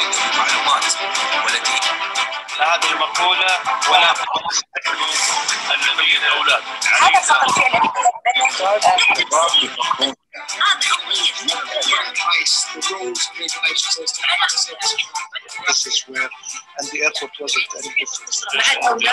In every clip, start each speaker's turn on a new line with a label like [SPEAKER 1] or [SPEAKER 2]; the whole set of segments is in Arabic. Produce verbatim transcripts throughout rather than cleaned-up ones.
[SPEAKER 1] معلومات والتي هذه المقولة ولا النبي الأولاد هذا فقط فعلا and the airport wasn't any different.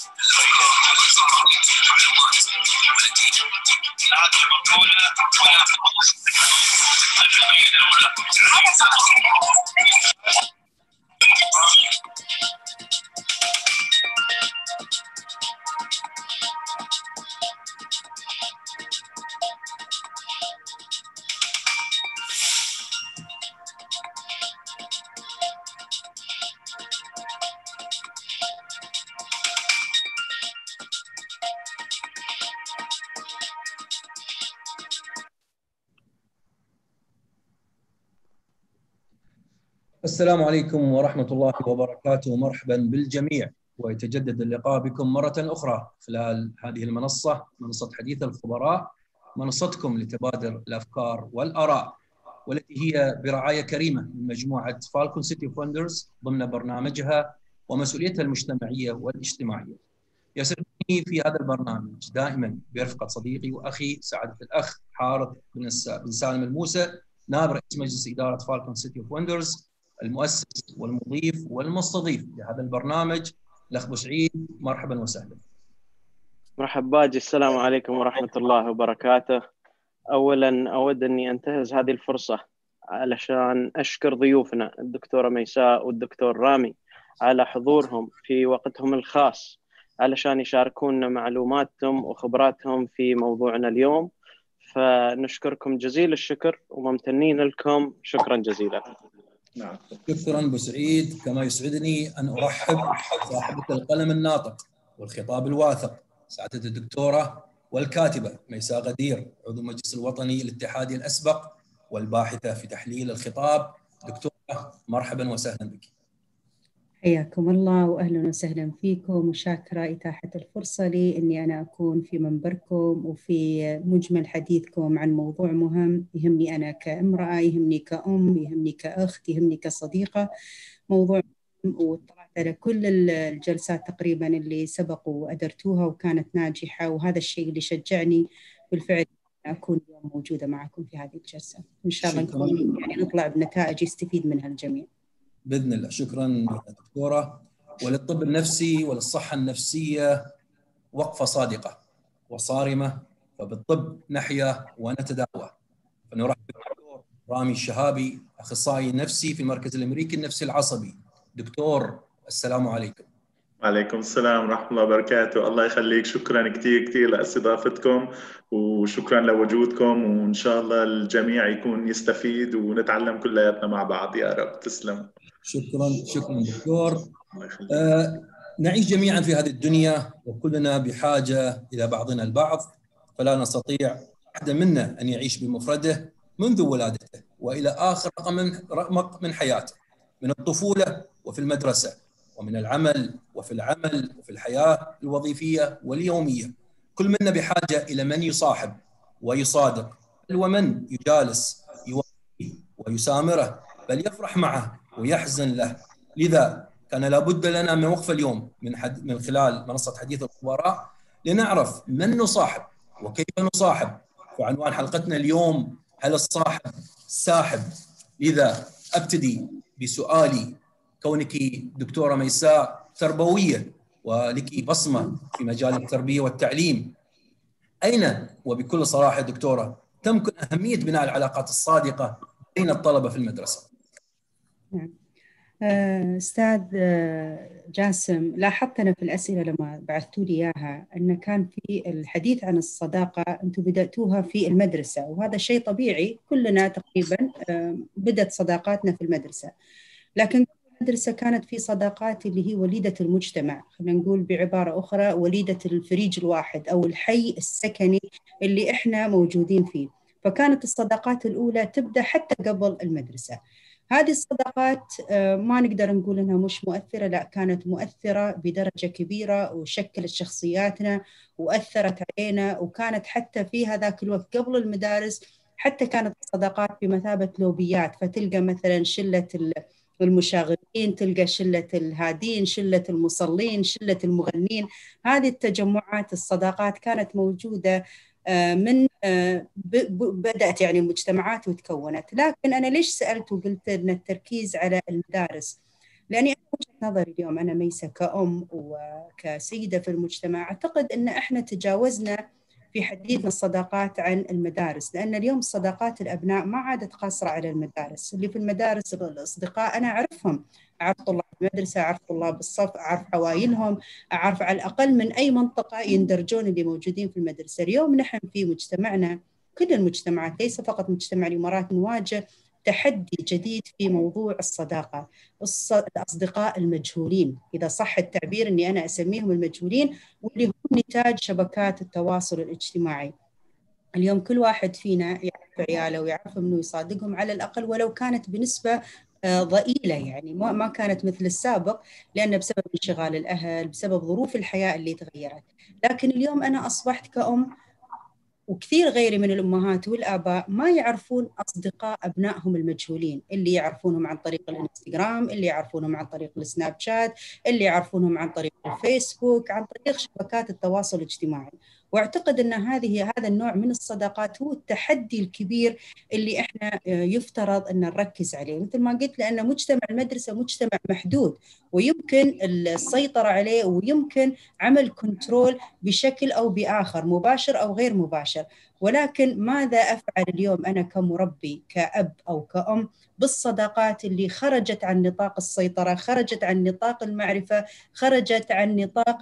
[SPEAKER 2] السلام عليكم ورحمة الله وبركاته. مرحبا بالجميع، ويتجدد اللقاء بكم مرة أخرى خلال هذه المنصة، منصة حديث الخبراء، منصتكم لتبادل الأفكار والآراء، والتي هي برعاية كريمة من مجموعة فالكون سيتي فوندرز ضمن برنامجها ومسؤوليتها المجتمعية والاجتماعية. يسعدني في هذا البرنامج دائما برفقة صديقي وأخي سعادة الأخ حارث بن سالم الموسى، نائب رئيس مجلس إدارة فالكون سيتي فوندرز، المؤسس والمضيف والمستضيف لهذا البرنامج الأخ أبو سعيد. مرحبا وسهلا.
[SPEAKER 3] مرحبا باجي، السلام عليكم ورحمة الله وبركاته. أولا أود أني أنتهز هذه الفرصة علشان أشكر ضيوفنا الدكتورة ميساء والدكتور رامي على حضورهم في وقتهم الخاص علشان يشاركونا معلوماتهم وخبراتهم في موضوعنا اليوم، فنشكركم جزيل الشكر وممتنين لكم. شكرا جزيلا.
[SPEAKER 2] نعم. شكرا أبو سعيد. كما يسعدني أن أرحب صاحبة القلم الناطق والخطاب الواثق سعادة الدكتورة والكاتبة ميساء غدير، عضو المجلس الوطني الاتحادي الأسبق والباحثة في تحليل الخطاب. دكتورة مرحبا وسهلا بك.
[SPEAKER 4] حياكم الله وأهلا وسهلا فيكم، وشاكرة إتاحة الفرصة لي أني أنا أكون في منبركم وفي مجمل حديثكم عن موضوع مهم يهمني أنا كامرأة، يهمني كأم، يهمني كأخت، يهمني كصديقة. موضوع مهم، واطلعت على كل الجلسات تقريبا اللي سبقوا وأدرتوها وكانت ناجحة، وهذا الشيء اللي شجعني بالفعل أكون اليوم موجودة معكم في هذه الجلسة. إن شاء الله نكون يعني نطلع بنتائج يستفيد منها الجميع
[SPEAKER 2] بإذن الله. شكرا دكتورة. وللطب النفسي وللصحة النفسية وقفة صادقة وصارمة، فبالطب نحيا ونتداوى. فنرحب بالدكتور رامي الشهابي، أخصائي نفسي في المركز الأمريكي النفسي العصبي. دكتور السلام عليكم.
[SPEAKER 5] وعليكم السلام ورحمة الله وبركاته. الله يخليك، شكرا كثير كثير لاستضافتكم وشكرا لوجودكم، وإن شاء الله الجميع يكون يستفيد ونتعلم كلياتنا مع بعض يا رب. تسلم.
[SPEAKER 2] شكرا شكرا دكتور. آه نعيش جميعا في هذه الدنيا وكلنا بحاجة إلى بعضنا البعض، فلا نستطيع أحد منا أن يعيش بمفرده منذ ولادته وإلى آخر رمق من حياته، من الطفولة وفي المدرسة ومن العمل وفي العمل وفي الحياة الوظيفية واليومية. كل منا بحاجة إلى من يصاحب ويصادق، ومن يجالس يواسيه ويسامره، بل يفرح معه ويحزن له. لذا كان لابد لنا من وقفة اليوم من, حد من خلال منصة حديث الخبراء لنعرف من نصاحب وكيف نصاحب. وعنوان حلقتنا اليوم: هل الصاحب ساحب؟ لذا أبتدي بسؤالي، كونك دكتورة ميساء تربوية ولك بصمة في مجال التربية والتعليم، أين وبكل صراحة دكتورة تمكن أهمية بناء العلاقات الصادقة بين الطلبة في المدرسة؟
[SPEAKER 4] أستاذ جاسم، لاحظت أنا في الأسئلة لما بعثتوا لي إياها أن كان في الحديث عن الصداقة أنتم بدأتوها في المدرسة، وهذا شيء طبيعي، كلنا تقريبا بدأت صداقاتنا في المدرسة. لكن المدرسة كانت في صداقات اللي هي وليدة المجتمع، خلينا نقول بعبارة أخرى وليدة الفريج الواحد أو الحي السكني اللي إحنا موجودين فيه. فكانت الصداقات الأولى تبدأ حتى قبل المدرسة. هذه الصداقات ما نقدر نقول أنها مش مؤثرة، لا، كانت مؤثرة بدرجة كبيرة وشكلت شخصياتنا وأثرت علينا، وكانت حتى في هذاك الوقت قبل المدارس حتى كانت الصداقات بمثابة لوبيات، فتلقى مثلا شلة المشاغبين، تلقى شلة الهادين، شلة المصلين، شلة المغنين. هذه التجمعات الصداقات كانت موجودة من بدأت يعني المجتمعات وتكونت. لكن أنا ليش سألت وقلت أن التركيز على المدارس؟ لأني أنا وجهة نظري اليوم أنا ميسة كأم وكسيدة في المجتمع أعتقد أن إحنا تجاوزنا في حديثنا الصداقات عن المدارس، لأن اليوم صداقات الأبناء ما عادت قاصرة على المدارس. اللي في المدارس الأصدقاء أنا أعرفهم، أعرف طلاب المدرسة، أعرف طلاب الصف، أعرف عوائلهم، أعرف على الأقل من أي منطقة يندرجون اللي موجودين في المدرسة. اليوم نحن في مجتمعنا، كل المجتمعات ليس فقط مجتمع الإمارات، نواجه تحدي جديد في موضوع الصداقة، الأصدقاء المجهولين، إذا صح التعبير أني أنا أسميهم المجهولين، واللي هم نتاج شبكات التواصل الاجتماعي. اليوم كل واحد فينا يعرف عياله ويعرف أنه يصادقهم على الأقل ولو كانت بنسبة ضئيلة، يعني ما كانت مثل السابق، لأن بسبب انشغال الأهل، بسبب ظروف الحياة اللي تغيرت. لكن اليوم أنا أصبحت كأم وكثير غيري من الأمهات والآباء ما يعرفون أصدقاء أبنائهم المجهولين، اللي يعرفونهم عن طريق الإنستغرام، اللي يعرفونهم عن طريق السناب شات، اللي يعرفونهم عن طريق الفيسبوك، عن طريق شبكات التواصل الاجتماعي. واعتقد أن هذه هذا النوع من الصداقات هو التحدي الكبير اللي إحنا يفترض أن نركز عليه. مثل ما قلت، لأن مجتمع المدرسة مجتمع محدود ويمكن السيطرة عليه ويمكن عمل كنترول بشكل أو بآخر، مباشر أو غير مباشر. ولكن ماذا أفعل اليوم أنا كمربي، كأب أو كأم، بالصداقات اللي خرجت عن نطاق السيطرة، خرجت عن نطاق المعرفة، خرجت عن نطاق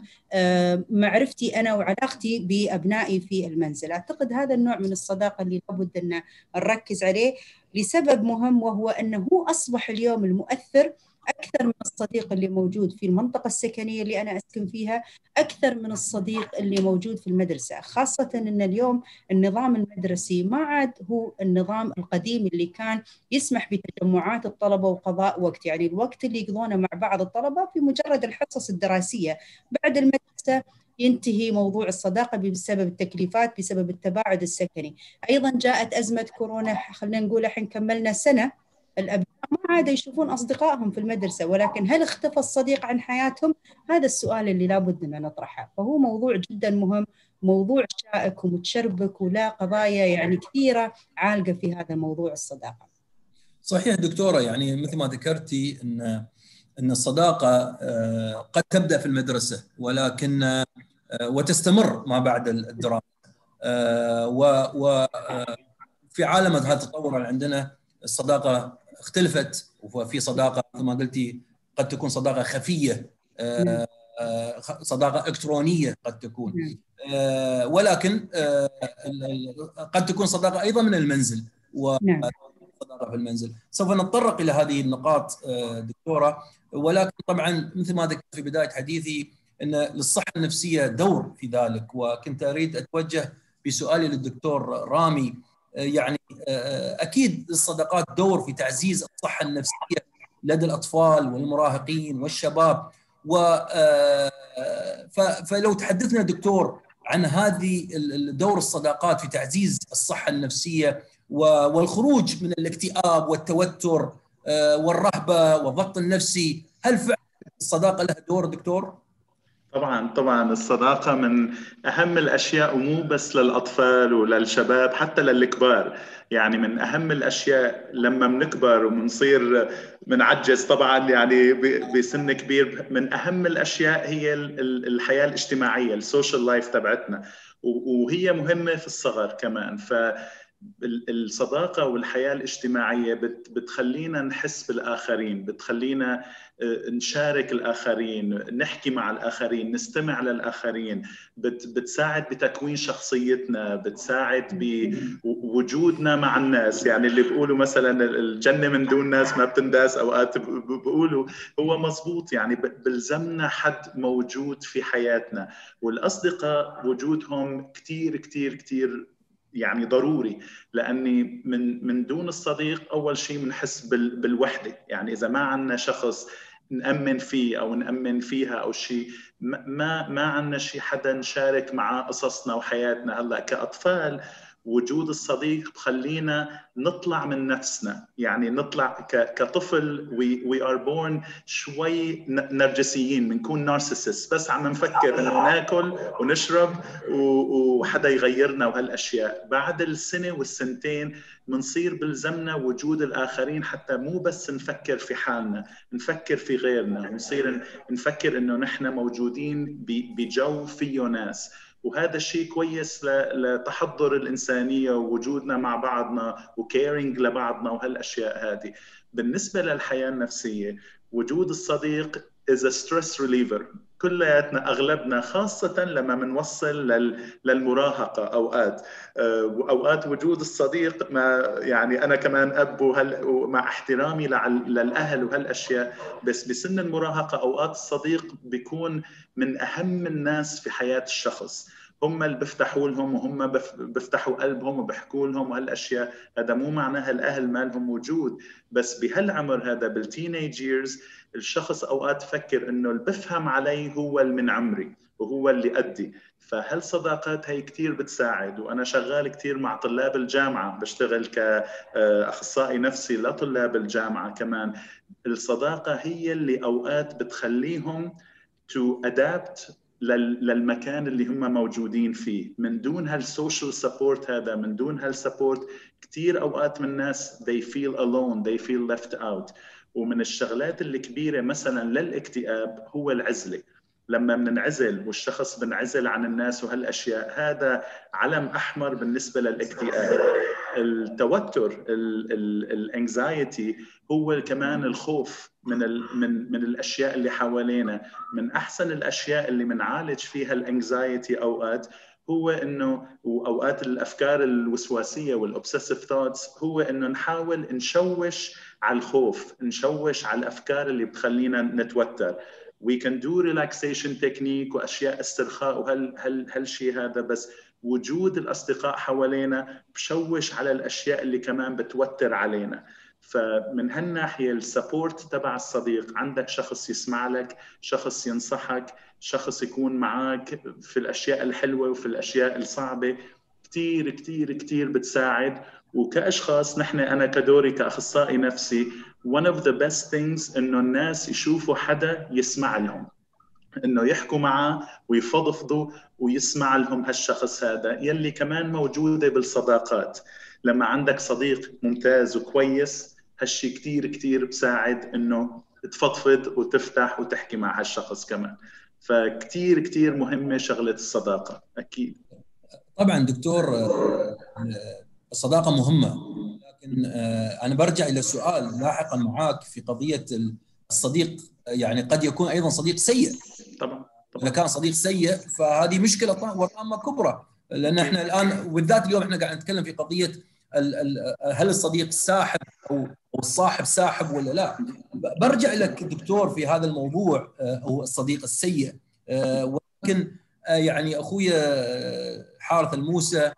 [SPEAKER 4] معرفتي أنا وعلاقتي بأبنائي في المنزل؟ أعتقد هذا النوع من الصداقة اللي لابد أن نركز عليه لسبب مهم، وهو أنه هو أصبح اليوم المؤثر أكثر من الصديق اللي موجود في المنطقة السكنية اللي أنا أسكن فيها، أكثر من الصديق اللي موجود في المدرسة، خاصة أن اليوم النظام المدرسي ما عاد هو النظام القديم اللي كان يسمح بتجمعات الطلبة وقضاء وقت، يعني الوقت اللي يقضونه مع بعض الطلبة في مجرد الحصص الدراسية. بعد المدرسة ينتهي موضوع الصداقة بسبب التكليفات، بسبب التباعد السكني. أيضا جاءت أزمة كورونا، خلينا نقول الحين كملنا سنة، الأبناء ما عاد يشوفون أصدقائهم في المدرسة، ولكن هل اختفى الصديق عن حياتهم؟ هذا السؤال اللي لابد أن نطرحه. فهو موضوع جدا مهم، موضوع شائك ومتشربك، ولا قضايا يعني كثيرة عالقة في هذا موضوع الصداقة.
[SPEAKER 2] صحيح دكتورة، يعني مثل ما ذكرتي أن أن الصداقة قد تبدأ في المدرسة ولكن وتستمر ما بعد الدراسة، وفي عالم هذا التطور اللي عندنا الصداقة اختلفت، وفي صداقة مثل ما قلتي قد تكون صداقة خفية، صداقة إلكترونية قد تكون، ولكن قد تكون صداقة أيضا من المنزل وصداقة في المنزل. سوف نتطرق إلى هذه النقاط دكتورة، ولكن طبعا مثل ما ذكرت في بداية حديثي أن للصحة النفسية دور في ذلك، وكنت أريد أتوجه بسؤالي للدكتور رامي. يعني أكيد الصداقات دور في تعزيز الصحة النفسية لدى الأطفال والمراهقين والشباب، و فلو تحدثنا دكتور عن هذه دور الصداقات في تعزيز الصحة النفسية والخروج من الاكتئاب والتوتر والرهبة والضغط النفسي، هل فعلا الصداقة لها دور دكتور؟
[SPEAKER 5] طبعا طبعا الصداقة من أهم الأشياء، ومو بس للأطفال وللشباب، حتى للكبار. يعني من أهم الأشياء لما بنكبر وبنصير بنعجز طبعا، يعني بسن كبير، من أهم الأشياء هي الحياة الاجتماعية، السوشيال لايف تبعتنا، وهي مهمة في الصغر كمان. ف الصداقة والحياة الاجتماعية بتخلينا نحس بالآخرين، بتخلينا نشارك الآخرين، نحكي مع الآخرين، نستمع للآخرين، بتساعد بتكوين شخصيتنا، بتساعد بوجودنا مع الناس. يعني اللي بيقولوا مثلا الجنة من دون ناس ما بتنداس، أوقات بيقولوا هو مزبوط، يعني بلزمنا حد موجود في حياتنا. والأصدقاء وجودهم كتير كتير كتير يعني ضروري، لأني من من دون الصديق أول شيء بنحس بالوحدة. يعني إذا ما عندنا شخص نأمن فيه أو نأمن فيها أو شيء، ما ما عندنا شيء حدا نشارك معه قصصنا وحياتنا. هلا كأطفال وجود الصديق بخلينا نطلع من نفسنا، يعني نطلع كطفل we, we are born شوي نرجسيين، بنكون نارسيسست، بس عم نفكر انه ناكل ونشرب وحدا يغيرنا وهالاشياء. بعد السنه والسنتين بنصير بلزمنا وجود الاخرين، حتى مو بس نفكر في حالنا، نفكر في غيرنا، ونصير نفكر انه نحن موجودين بجو فيه ناس. وهذا الشيء كويس لتحضر الإنسانية ووجودنا مع بعضنا وكيرينج لبعضنا وهالأشياء هذه. بالنسبة للحياة النفسية، وجود الصديق is a stress reliever. كلياتنا أغلبنا، خاصة لما منوصل للمراهقة أوقات أوقات وجود الصديق، ما يعني أنا كمان أب وهل ومع احترامي للأهل وهالأشياء، بس بسن المراهقة أوقات الصديق بيكون من أهم الناس في حياة الشخص. هم اللي بيفتحوا لهم وهم بيفتحوا قلبهم وبيحكوا لهم وهالأشياء. هذا مو معناها الأهل ما لهم وجود، بس بهالعمر هذا بالتينيج ييرز الشخص أوقات فكر إنه اللي بفهم علي هو اللي من عمري وهو اللي أدي. فهالصداقات هي كتير بتساعد. وأنا شغال كتير مع طلاب الجامعة، بشتغل كأخصائي نفسي لطلاب الجامعة كمان. الصداقة هي اللي أوقات بتخليهم to adapt للمكان اللي هم موجودين فيه. من دون هالسوشيال سبورت هذا، من دون هالسبورت، كتير أوقات من الناس they feel alone, they feel left out. ومن الشغلات الكبيرة مثلا للاكتئاب هو العزلة. لما بننعزل والشخص بنعزل عن الناس وهالأشياء، هذا علم أحمر بالنسبة للاكتئاب. التوتر، الانكزايتي، هو كمان الخوف من ال من من الاشياء اللي حوالينا. من احسن الاشياء اللي بنعالج فيها الانكزايتي اوقات هو انه، واوقات الافكار الوسواسيه والاوبسيسيف ثوتس، هو انه نحاول نشوش على الخوف، نشوش على الافكار اللي بتخلينا نتوتر. we can do relaxation technique واشياء استرخاء وهال هال هالشيء هذا، بس وجود الأصدقاء حوالينا بشوش على الأشياء اللي كمان بتوتر علينا. فمن هالناحية السبورت تبع الصديق، عندك شخص يسمع لك، شخص ينصحك، شخص يكون معك في الأشياء الحلوة وفي الأشياء الصعبة، كتير كتير كتير بتساعد. وكأشخاص نحن، أنا كدوري كأخصائي نفسي، one of the best things إنه الناس يشوفوا حدا يسمع لهم، إنه يحكوا معه ويفضفضوا ويسمع لهم هالشخص هذا. يلي كمان موجودة بالصداقات، لما عندك صديق ممتاز وكويس، هالشي كتير كتير بساعد إنه تفضفض وتفتح وتحكي مع هالشخص كمان. فكتير كتير مهمة شغلة الصداقة. أكيد
[SPEAKER 2] طبعا دكتور، الصداقة مهمة، لكن أنا برجع إلى السؤال لاحقا معاك في قضية الصديق. يعني قد يكون أيضا صديق سيء.
[SPEAKER 5] طبعا
[SPEAKER 2] إذا كان صديق سيء فهذه مشكلة وطامة كبرى، لأن احنا الآن وبالذات اليوم احنا قاعد نتكلم في قضية هل الصديق ساحب أو الصاحب ساحب ولا لا. برجع لك دكتور في هذا الموضوع، هو الصديق السيء. ولكن يعني أخويا حارث الموسى،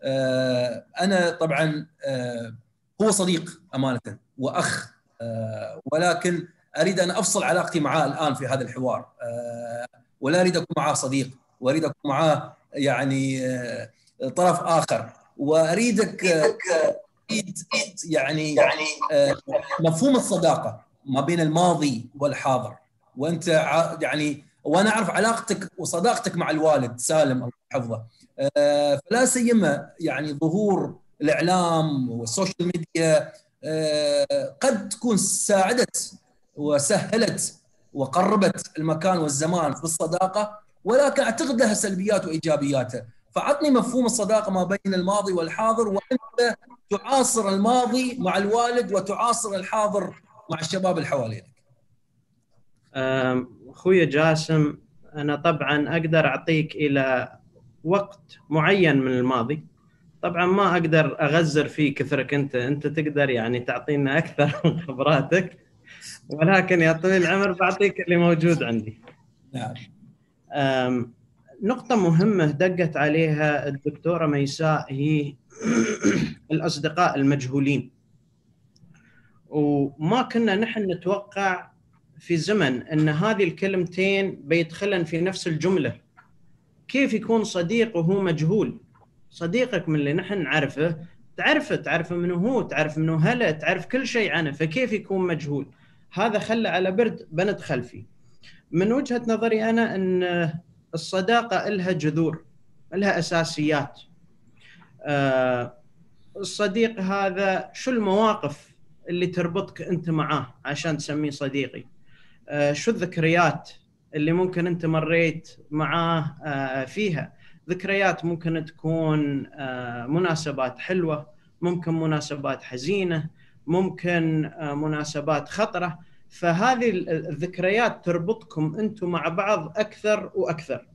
[SPEAKER 2] أنا طبعا هو صديق أمانة وأخ، ولكن أريد أن أفصل علاقتي معاه الآن في هذا الحوار، ولا أريد أكون معاه صديق، وأريد أكون معاه يعني طرف آخر. وأريدك يعني مفهوم الصداقة ما بين الماضي والحاضر. وأنت يعني وأنا أعرف علاقتك وصداقتك مع الوالد سالم الله يحفظه، فلا سيما يعني ظهور الإعلام والسوشيال ميديا قد تكون ساعدت وسهلت وقربت المكان والزمان في الصداقة، ولكن أعتقد لها سلبيات وإيجابياتها. فعطني مفهوم الصداقة ما بين الماضي والحاضر، وأنت تعاصر الماضي مع الوالد وتعاصر الحاضر مع الشباب اللي حوالينك.
[SPEAKER 3] أخوي جاسم، أنا طبعا أقدر أعطيك إلى وقت معين من الماضي، طبعا ما أقدر أغزر فيه كثرك، أنت أنت تقدر يعني تعطينا أكثر من خبراتك، ولكن يا طويل العمر بعطيك اللي موجود عندي.
[SPEAKER 2] نعم.
[SPEAKER 3] نقطة مهمة دقت عليها الدكتورة ميساء هي الأصدقاء المجهولين. وما كنا نحن نتوقع في زمن أن هذه الكلمتين بيدخلن في نفس الجملة. كيف يكون صديق وهو مجهول؟
[SPEAKER 6] صديقك من اللي نحن نعرفه، تعرفه تعرفه منه هو، تعرف منه هلا، تعرف كل شيء عنه، فكيف يكون مجهول؟ هذا خلى على برد بندخل فيه. من وجهة نظري أنا أن الصداقة لها جذور، لها أساسيات. أه الصديق هذا شو المواقف اللي تربطك أنت معاه عشان تسميه صديقي؟ أه شو الذكريات اللي ممكن أنت مريت معاه أه فيها؟ ذكريات ممكن تكون أه مناسبات حلوة، ممكن مناسبات حزينة، ممكن أه مناسبات خطرة. فهذه الذكريات تربطكم أنتم مع بعض أكثر وأكثر.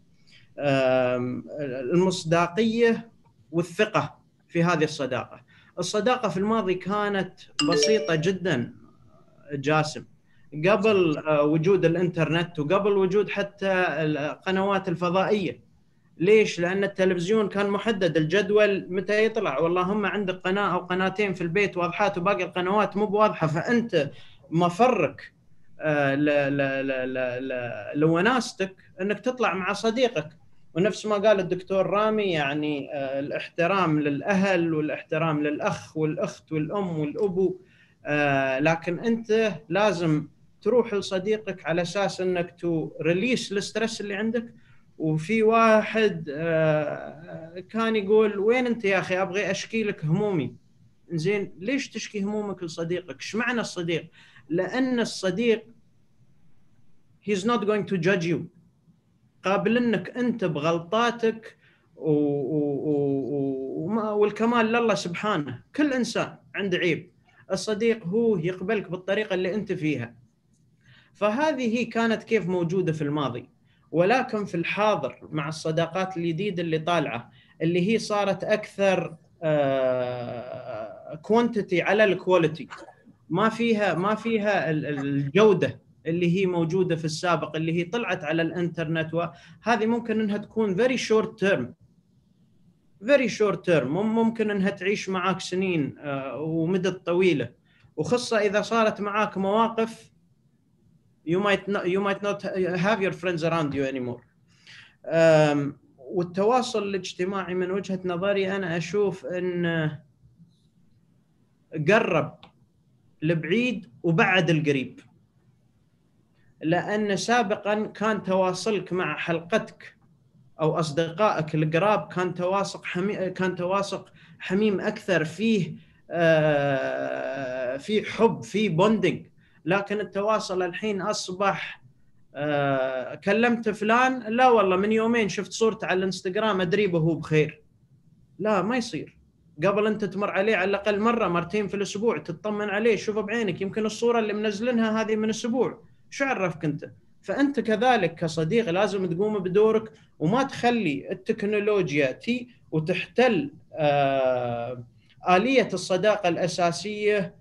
[SPEAKER 6] المصداقية والثقة في هذه الصداقة. الصداقة في الماضي كانت بسيطة جدا جاسم، قبل وجود الإنترنت وقبل وجود حتى القنوات الفضائية. ليش؟ لأن التلفزيون كان محدد الجدول متى يطلع، والله هم عندك قناة أو قناتين في البيت واضحات وباقي القنوات مو بواضحة، فأنت مفرك لوناستك أنك تطلع مع صديقك. ونفس ما قال الدكتور رامي، يعني الاحترام للأهل والاحترام للأخ والأخت والأم والأبو، لكن أنت لازم تروح لصديقك على أساس أنك تو ريليس الستريس اللي عندك. وفي واحد كان يقول وين أنت يا أخي، أبغي أشكي لك همومي. زين، ليش تشكي همومك لصديقك؟ إيش معنى الصديق؟ لأن الصديق he's not going to judge you، قابل أنك أنت بغلطاتك و... و... و... والكمال لله سبحانه. كل إنسان عنده عيب، الصديق هو يقبلك بالطريقة اللي أنت فيها. فهذه هي كانت كيف موجودة في الماضي، ولكن في الحاضر مع الصداقات الجديدة اللي طالعة اللي هي صارت أكثر كوانتيتي على الكواليتي، ما فيها ما فيها الجودة اللي هي موجودة في السابق، اللي هي طلعت على الانترنت. وهذه ممكن انها تكون very short term very short term ممكن انها تعيش معاك سنين ومدة طويلة، وخاصة اذا صارت معاك مواقف you might not, you might not have your friends around you anymore. والتواصل الاجتماعي من وجهة نظري أنا أشوف أن قرب البعيد وبعد القريب، لأن سابقا كان تواصلك مع حلقتك أو أصدقائك القراب كان تواصل حمي... كان تواصل حميم أكثر، فيه آه... فيه حب، فيه بوندينج. لكن التواصل الحين أصبح آه... كلمت فلان، لا والله من يومين شفت صورته على الانستغرام أدري به هو بخير. لا، ما يصير. قبل أنت تمر عليه على الأقل مرة مرتين في الأسبوع تطمن عليه، شوفه بعينك، يمكن الصورة اللي منزلنها هذه من أسبوع، شو عرفك أنت؟ فأنت كذلك كصديق لازم تقوم بدورك، وما تخلي التكنولوجيا تي وتحتل آه آلية الصداقة الأساسية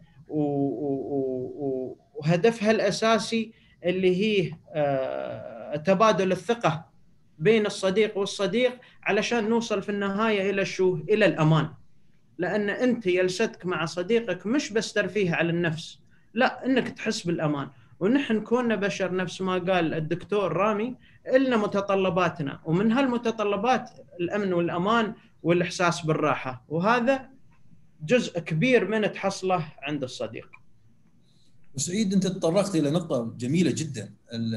[SPEAKER 6] وهدفها الأساسي اللي هي آه تبادل الثقة بين الصديق والصديق، علشان نوصل في النهاية إلى شو؟ إلى الأمان. لأن أنت جلستك مع صديقك مش بس ترفيه على النفس، لا، إنك تحس بالأمان. ونحن كنا بشر نفس ما قال الدكتور رامي، إلنا متطلباتنا، ومن هالمتطلبات الأمن والأمان والإحساس بالراحة، وهذا جزء كبير من تحصله عند الصديق.
[SPEAKER 2] سعيد، أنت تطرقت إلى نقطة جميلة جدا،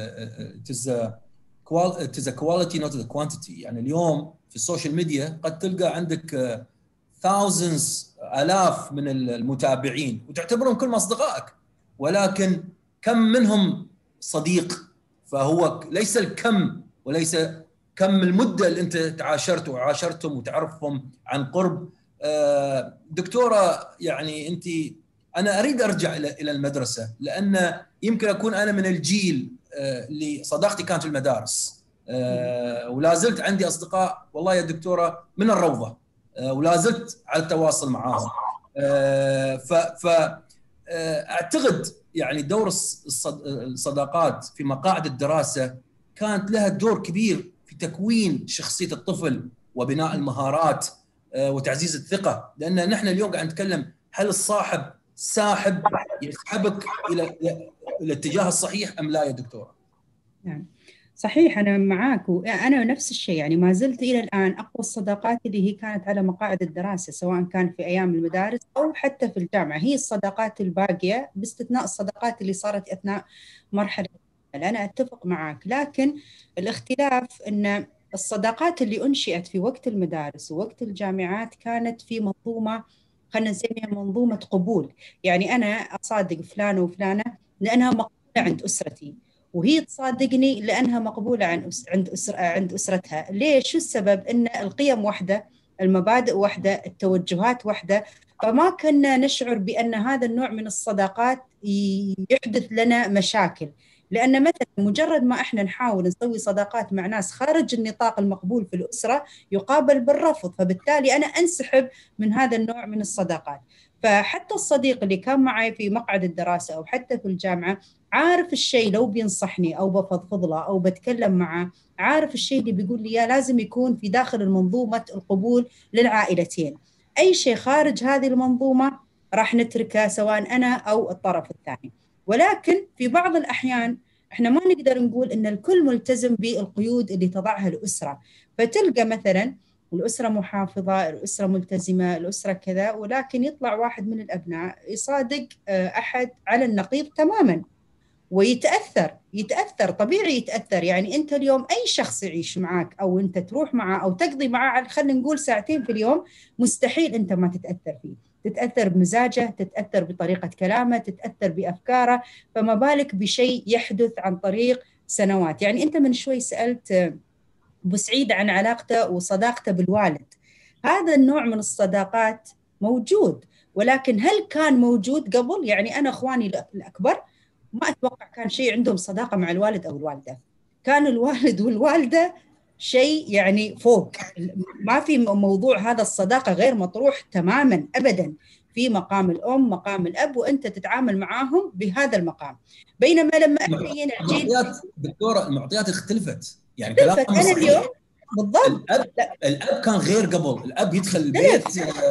[SPEAKER 2] it is a quality not a quantity. يعني اليوم في السوشيال ميديا قد تلقى عندك thousands آلاف من المتابعين وتعتبرهم كلهم أصدقائك، ولكن كم منهم صديق؟ فهو ليس الكم وليس كم المدة اللي أنت تعاشرت وعاشرتهم وتعرفهم عن قرب. دكتورة، يعني أنت، أنا أريد أرجع إلى المدرسة، لأن يمكن أكون أنا من الجيل اللي صداقتي كانت في المدارس، ولا زلت عندي أصدقاء والله يا دكتورة من الروضة، ولا زلت على التواصل معهم. فأعتقد يعني دور الصداقات في مقاعد الدراسة كانت لها دور كبير في تكوين شخصية الطفل وبناء المهارات وتعزيز الثقة. لأن نحن اليوم قاعد نتكلم، هل الصاحب ساحب يسحبك إلى الاتجاه الصحيح أم لا يا دكتورة؟
[SPEAKER 4] نعم، صحيح، أنا معاك، وأنا نفس الشيء يعني ما زلت إلى الآن أقوى الصداقات اللي هي كانت على مقاعد الدراسة، سواء كان في أيام المدارس أو حتى في الجامعة، هي الصداقات الباقية باستثناء الصداقات اللي صارت أثناء مرحلة. أنا أتفق معك، لكن الاختلاف أن الصداقات اللي أنشئت في وقت المدارس ووقت الجامعات كانت في منظومة، خلينا نسميها منظومة قبول. يعني أنا أصادق فلانة وفلانة لأنها مقبولة عند أسرتي، وهي تصادقني لأنها مقبولة عن أس... عند أسر... عند أسرتها. ليش؟ شو السبب؟ إن القيم واحدة، المبادئ واحدة، التوجهات واحدة، فما كنا نشعر بأن هذا النوع من الصداقات يحدث لنا مشاكل. لأن مثلا مجرد ما إحنا نحاول نسوي صداقات مع ناس خارج النطاق المقبول في الأسرة يقابل بالرفض، فبالتالي أنا أنسحب من هذا النوع من الصداقات. فحتى الصديق اللي كان معي في مقعد الدراسة أو حتى في الجامعة عارف الشيء، لو بينصحني أو بفضفض له أو بتكلم معه، عارف الشيء اللي بيقول لي إياه لازم يكون في داخل المنظومة القبول للعائلتين. أي شيء خارج هذه المنظومة راح نتركه، سواء أنا أو الطرف الثاني. ولكن في بعض الأحيان إحنا ما نقدر نقول إن الكل ملتزم بالقيود اللي تضعها الأسرة، فتلقى مثلاً الأسرة محافظة، الأسرة ملتزمة، الأسرة كذا، ولكن يطلع واحد من الأبناء يصادق أحد على النقيض تماماً ويتأثر. يتأثر طبيعي يتأثر. يعني أنت اليوم أي شخص يعيش معك أو أنت تروح معه أو تقضي معه خلينا نقول ساعتين في اليوم، مستحيل أنت ما تتأثر فيه. تتأثر بمزاجه، تتأثر بطريقة كلامه، تتأثر بأفكاره، فما بالك بشيء يحدث عن طريق سنوات. يعني أنت من شوي سألت أبو سعيد عن علاقته وصداقته بالوالد. هذا النوع من الصداقات موجود، ولكن هل كان موجود قبل؟ يعني أنا أخواني الأكبر ما أتوقع كان شيء عندهم صداقة مع الوالد أو الوالدة، كان الوالد والوالدة شيء يعني فوق، ما في موضوع هذا الصداقة غير مطروح تماما أبدا، في مقام الأم مقام الأب وأنت تتعامل معاهم بهذا المقام. بينما لما أحيينا الجيل
[SPEAKER 2] دكتورة المعطيات اختلفت، يعني
[SPEAKER 4] اختلفت.
[SPEAKER 2] كلام
[SPEAKER 4] أنا
[SPEAKER 2] صحيح.
[SPEAKER 4] اليوم بالضبط
[SPEAKER 2] الأب الأب كان غير قبل، الأب يدخل البيت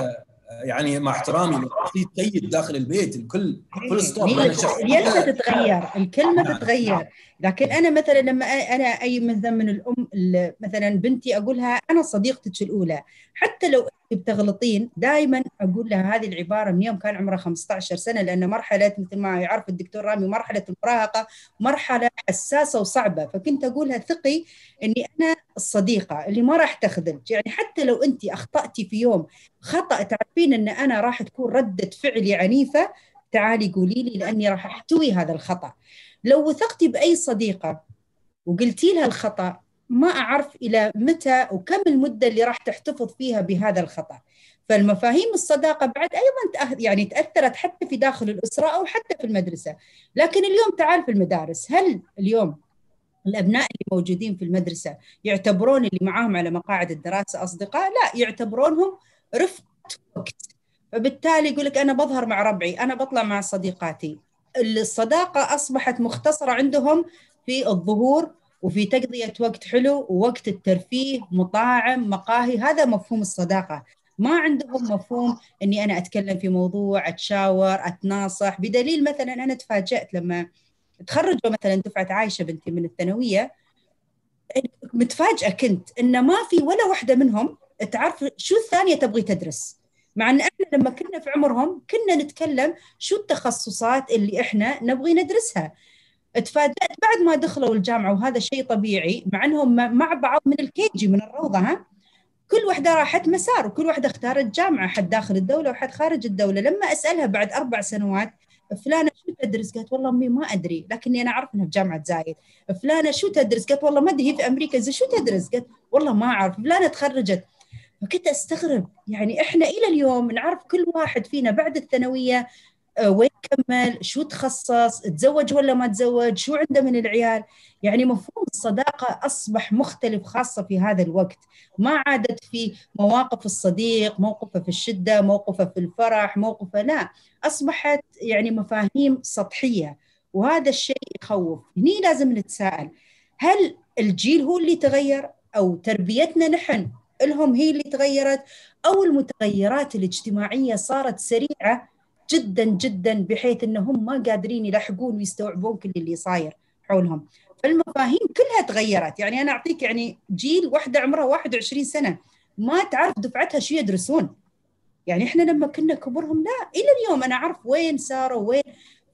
[SPEAKER 2] يعني مع احترامي في سيد داخل البيت، الكل كل ستوب.
[SPEAKER 4] الكلمة تتغير، الكلمة تتغير. لكن أنا مثلا لما أنا أي مثلا من الأم مثلا بنتي أقولها أنا صديقتك الأولى، حتى لو بتغلطين دائما أقول لها هذه العبارة من يوم كان عمرها خمسة عشر سنة، لأن مرحلة مثل ما يعرف الدكتور رامي مرحلة المراهقة مرحلة حساسة وصعبة، فكنت أقولها ثقي أني أنا الصديقة اللي ما راح تخذلك. يعني حتى لو أنت أخطأتي في يوم خطأ تعرفين أن أنا راح تكون ردة فعلي عنيفة، تعالي قولي لي لأني راح أحتوي هذا الخطأ. لو وثقتي بأي صديقة وقلتي لها الخطأ ما أعرف إلى متى وكم المدة اللي راح تحتفظ فيها بهذا الخطأ. فالمفاهيم الصداقة بعد أيضا يعني تأثرت حتى في داخل الأسرة أو حتى في المدرسة. لكن اليوم تعال في المدارس، هل اليوم الأبناء اللي موجودين في المدرسة يعتبرون اللي معاهم على مقاعد الدراسة أصدقاء؟ لا، يعتبرونهم رفقة وقت. فبالتالي يقول لك أنا بظهر مع ربعي، أنا بطلع مع صديقاتي. الصداقة أصبحت مختصرة عندهم في الظهور وفي تقضية وقت حلو ووقت الترفيه، مطاعم، مقاهي، هذا مفهوم الصداقة. ما عندهم مفهوم أني أنا أتكلم في موضوع، أتشاور، أتناصح. بدليل مثلا أنا تفاجأت لما تخرجوا مثلا دفعة عايشة بنتي من الثانوية، متفاجئة كنت إن ما في ولا واحدة منهم تعرف شو الثانية تبغي تدرس، مع أن إحنا لما كنا في عمرهم كنا نتكلم شو التخصصات اللي إحنا نبغي ندرسها. اتفاجأت بعد ما دخلوا الجامعة، وهذا شيء طبيعي، مع أنهم مع بعض من الكيجي من الروضة، ها كل واحدة راحت مسار وكل واحدة اختارت جامعة، حد داخل الدولة وحد خارج الدولة. لما أسألها بعد أربع سنوات فلانة شو تدرس؟ قالت والله أمي ما أدري، لكني أنا أعرف أنها في جامعة زايد. فلانة شو تدرس؟ قالت والله ما أدري، هي في أمريكا. زي شو تدرس؟ قالت والله ما أعرف. فلانة تخرجت. فكنت أستغرب، يعني إحنا إلى اليوم نعرف كل واحد فينا بعد الثانوية وين كمل، شو تخصص، تزوج ولا ما تزوج، شو عنده من العيال. يعني مفهوم الصداقة أصبح مختلف، خاصة في هذا الوقت. ما عادت في مواقف الصديق، موقفه في الشدة، موقفه في الفرح، موقفه، لا، أصبحت يعني مفاهيم سطحية، وهذا الشيء يخوف. هني لازم نتساءل، هل الجيل هو اللي تغير أو تربيتنا نحن لهم هي اللي تغيرت، أو المتغيرات الاجتماعية صارت سريعة جدا جدا بحيث انهم ما قادرين يلحقون ويستوعبون كل اللي صاير حولهم. فالمفاهيم كلها تغيرت. يعني أنا أعطيك يعني جيل واحدة عمرها واحد وعشرين سنة ما تعرف دفعتها شو يدرسون. يعني إحنا لما كنا كبرهم لا، إلى اليوم أنا أعرف وين صاروا وين.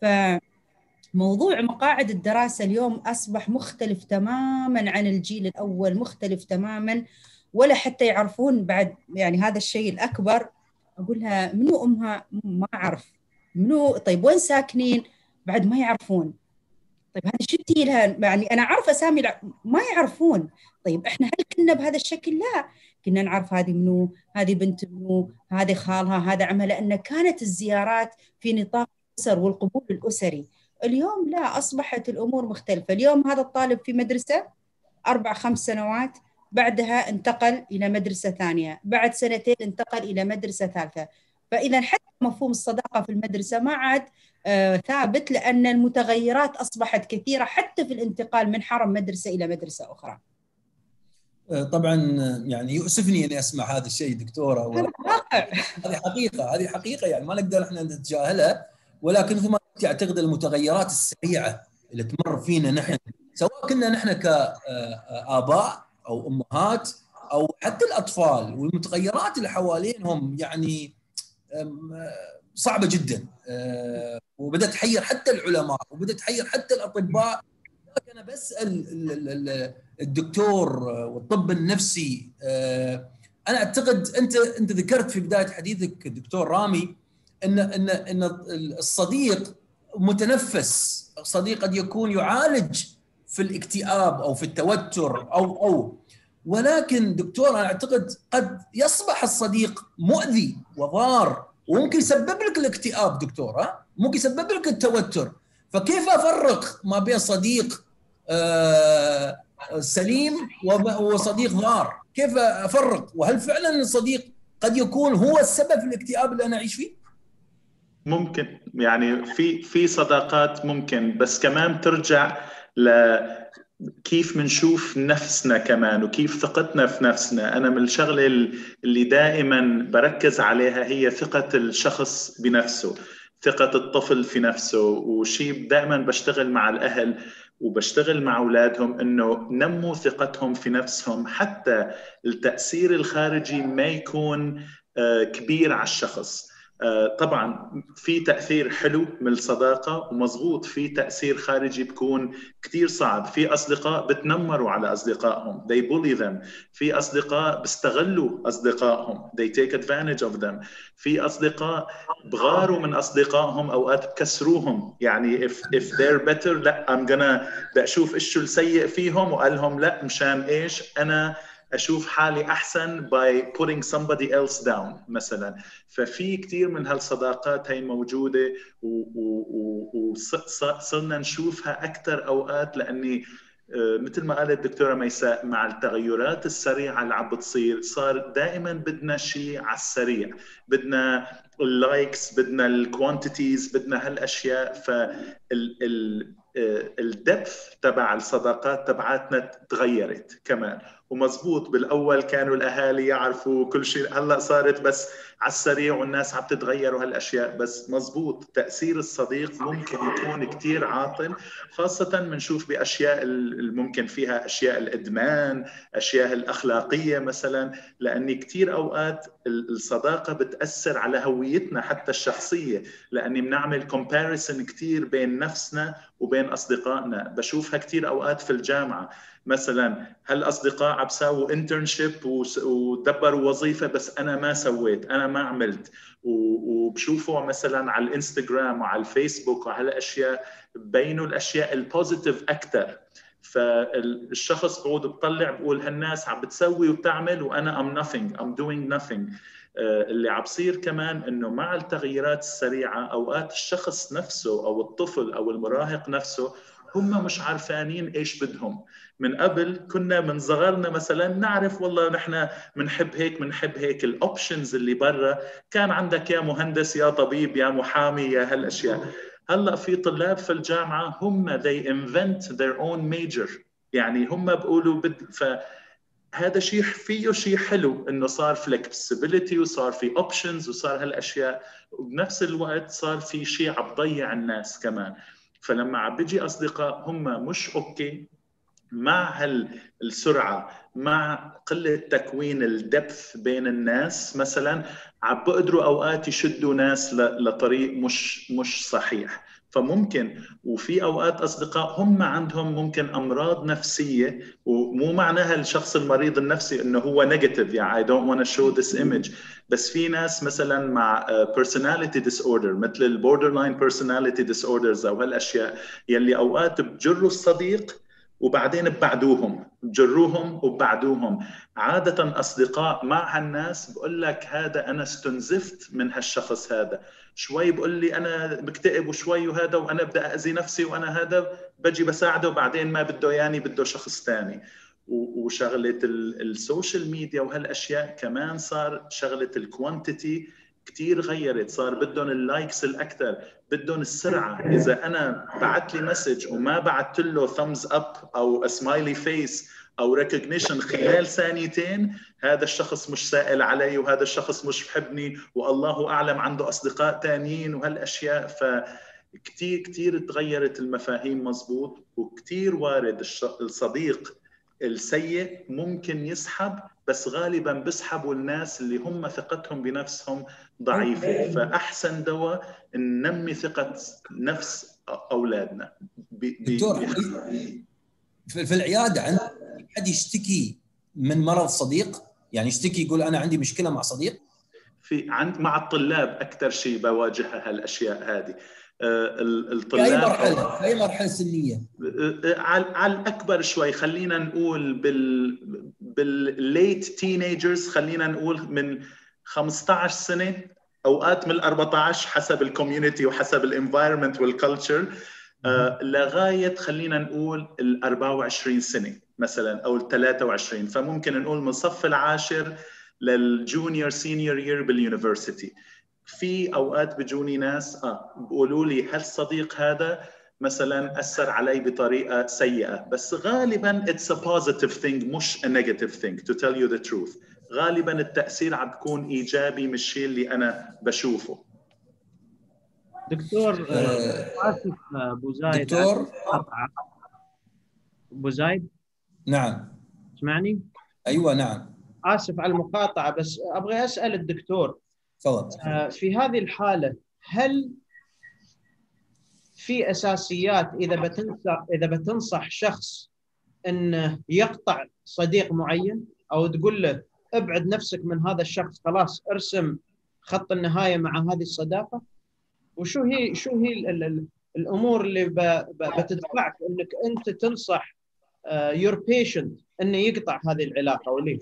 [SPEAKER 4] فموضوع مقاعد الدراسة اليوم أصبح مختلف تماما عن الجيل الأول، مختلف تماما، ولا حتى يعرفون بعد. يعني هذا الشيء الأكبر، أقولها منو أمها ما أعرف، منو طيب وين ساكنين بعد ما يعرفون. طيب هذه شو بتي لها؟ يعني أنا أعرف أسامي ما يعرفون. طيب إحنا هل كنا بهذا الشكل؟ لا، كنا نعرف هذه منو، هذه بنت منو، هذه خالها، هذا عمها، لأن كانت الزيارات في نطاق الأسر والقبول الأسري. اليوم لا، أصبحت الأمور مختلفة. اليوم هذا الطالب في مدرسة أربع خمس سنوات، بعدها انتقل إلى مدرسة ثانية، بعد سنتين انتقل إلى مدرسة ثالثة. فإذا حتى مفهوم الصداقة في المدرسة ما عاد آه ثابت، لأن المتغيرات أصبحت كثيرة حتى في الانتقال من حرم مدرسة إلى مدرسة أخرى.
[SPEAKER 2] طبعا يعني يؤسفني اني اسمع هذا الشيء دكتوره، هذا هذه حقيقه، هذه حقيقه يعني ما نقدر احنا نتجاهلها. ولكن مثل ما قلت اعتقد المتغيرات السريعه اللي تمر فينا نحن، سواء كنا نحن كآباء او امهات او حتى الاطفال، والمتغيرات اللي حوالينهم يعني صعبه جدا، وبدات تحير حتى العلماء وبدات تحير حتى الاطباء. أنا بسأل الدكتور والطب النفسي، أنا أعتقد أنت أنت ذكرت في بداية حديثك الدكتور رامي أن أن أن الصديق متنفس، الصديق قد يكون يعالج في الاكتئاب أو في التوتر أو أو ولكن دكتور أنا أعتقد قد يصبح الصديق مؤذي وضار، وممكن يسبب لك الاكتئاب دكتور، ها ممكن يسبب لك التوتر. فكيف أفرق ما بين صديق آه سليم وصديق ضار؟ كيف أفرق؟ وهل فعلا الصديق قد يكون هو السبب في الاكتئاب اللي أنا أعيش فيه؟
[SPEAKER 5] ممكن، يعني في في صداقات ممكن، بس كمان ترجع ل كيف منشوف نفسنا كمان وكيف ثقتنا في نفسنا. أنا من الشغلة اللي دائما بركز عليها هي ثقة الشخص بنفسه، ثقة الطفل في نفسه. وشيء دائما بشتغل مع الأهل وبشتغل مع أولادهم إنه نموا ثقتهم في نفسهم، حتى التأثير الخارجي ما يكون كبير على الشخص. طبعا في تأثير حلو من الصداقة ومضبوط، في تأثير خارجي بيكون كتير صعب. في أصدقاء بتنمروا على أصدقائهم، they bully them. في أصدقاء بيستغلوا أصدقائهم، they take advantage of them. في أصدقاء بغاروا من أصدقائهم، أوقات بكسروهم. يعني if, if they're better لا I'm gonna بأشوف إيش السيء فيهم وقالهم لا مشان إيش أنا أشوف حالي أحسن by putting somebody else down مثلا. ففي كتير من هالصداقات هاي موجودة وصرنا نشوفها أكثر أوقات، لأني مثل ما قالت الدكتورة ميساء مع التغيرات السريعة اللي عم بتصير صار دائما بدنا شيء على السريع، بدنا اللايكس، بدنا الكوانتيتيز، بدنا هالأشياء. فال الدبث تبع الصداقات تبعاتنا تغيرت كمان. ومزبوط بالأول كانوا الأهالي يعرفوا كل شيء، هلأ صارت بس على السريع والناس عم تتغير وهالأشياء. بس مزبوط تأثير الصديق ممكن يكون كتير عاطل، خاصة منشوف بأشياء الممكن فيها أشياء الإدمان، أشياء الأخلاقية مثلا، لأني كتير أوقات الصداقة بتأثر على هويتنا حتى الشخصية، لأني بنعمل comparison كتير بين نفسنا وبين أصدقائنا. بشوفها كتير أوقات في الجامعة مثلا، هالأصدقاء عم بساووا internship ودبروا وظيفة بس أنا ما سويت، أنا ما عملت. وبشوفوا مثلا على الانستغرام وعلى الفيسبوك وعلى الأشياء بينوا الأشياء البوزيتيف أكتر. فالشخص بقعد بطلع بقول هالناس عم بتسوي وبتعمل وأنا I'm nothing, I'm doing nothing. اللي عم بصير كمان إنه مع التغييرات السريعة أوقات الشخص نفسه أو الطفل أو المراهق نفسه هم مش عارفانين إيش بدهم. من قبل كنا من صغرنا مثلا نعرف والله نحن منحب هيك منحب هيك، الأوبشنز اللي برا كان عندك يا مهندس يا طبيب يا محامي يا هالأشياء. هلأ في طلاب في الجامعة هم they invent their own major، يعني هم بقولوا بد... فهذا شيء فيه شيء حلو إنه صار flexibility وصار في options وصار هالأشياء، وبنفس الوقت صار في شيء عم بضيع الناس كمان. فلما عم بيجي أصدقاء هم مش أوكي مع هالسرعة، مع قلة تكوين الدبث بين الناس مثلا، عم بقدروا أوقات يشدوا ناس لطريق مش مش صحيح. فممكن، وفي أوقات أصدقاء هم عندهم ممكن أمراض نفسية، ومو معناها الشخص المريض النفسي إنه هو نيجاتيف، يعني I don't want to show this image، بس في ناس مثلا مع personality disorder مثل البوردرلاين personality disorders أو هالأشياء يلي أوقات بجروا الصديق وبعدين ببعدوهم، بجروهم وببعدوهم. عادة أصدقاء مع هالناس بقول لك هذا أنا استنزفت من هالشخص هذا، شوي بقول لي أنا بكتئب وشوي وهذا، وأنا بدأ أذي نفسي وأنا هذا بجي بساعده، وبعدين ما بده ياني بده شخص تاني. وشغلة السوشيال ميديا وهالأشياء كمان صار شغلة الكوانتيتي كتير غيرت، صار بدهم اللايكس الأكثر، بدهم السرعة. إذا أنا بعت لي مسج وما بعت له thumbs up أو سمايلي فيس أو recognition خلال ثانيتين، هذا الشخص مش سائل علي، وهذا الشخص مش بحبني، والله أعلم عنده أصدقاء تانيين وهالأشياء. فكتير كتير تغيرت المفاهيم مزبوط، وكتير وارد الصديق السيء ممكن يسحب، بس غالبا بيسحبوا الناس اللي هم ثقتهم بنفسهم ضعيفة. فأحسن دواء ننمي ثقة نفس أولادنا.
[SPEAKER 2] دكتور، في العيادة عند حد يشتكي من مرض صديق؟ يعني يشتكي يقول أنا عندي مشكلة مع صديق؟
[SPEAKER 5] في عند مع الطلاب أكثر شيء بواجهها هالأشياء هذه. الطلاب
[SPEAKER 2] في أي مرحلة؟ في أي مرحلة سنية؟
[SPEAKER 5] على الأكبر شوي، خلينا نقول بال بالليت تينيجرز، خلينا نقول من خمسة عشر سنة، أوقات من أربعة عشر حسب الكوميونتي وحسب الانفايرمنت والكلتشر، لغاية خلينا نقول ال أربعة وعشرين سنة مثلا أو ال ثلاثة وعشرين. فممكن نقول من الصف العاشر للجونيور سينيور يير باليونيفرسيتي. في أوقات بيجوني ناس آه بيقولوا لي هالصديق هذا مثلا أثر علي بطريقة سيئة، بس غالبا it's a positive thing مش a negative thing to tell you the truth. غالبا التأثير عم بيكون إيجابي مش الشيء اللي أنا بشوفه.
[SPEAKER 6] دكتور آسف أبو زايد،
[SPEAKER 2] دكتور
[SPEAKER 6] أبو زايد
[SPEAKER 2] نعم
[SPEAKER 6] تسمعني؟
[SPEAKER 2] أيوة نعم.
[SPEAKER 6] آسف على المقاطعة، بس أبغى أسأل الدكتور
[SPEAKER 2] تفضل.
[SPEAKER 6] في هذه الحالة هل في أساسيات إذا بتنصح إذا بتنصح شخص إنه يقطع صديق معين، أو تقول له ابعد نفسك من هذا الشخص، خلاص ارسم خط النهاية مع هذه الصداقة؟ وشو هي شو هي ال ال الأمور اللي ب ب بتدفعك إنك أنت تنصح your patient إنه يقطع هذه العلاقة، وليش؟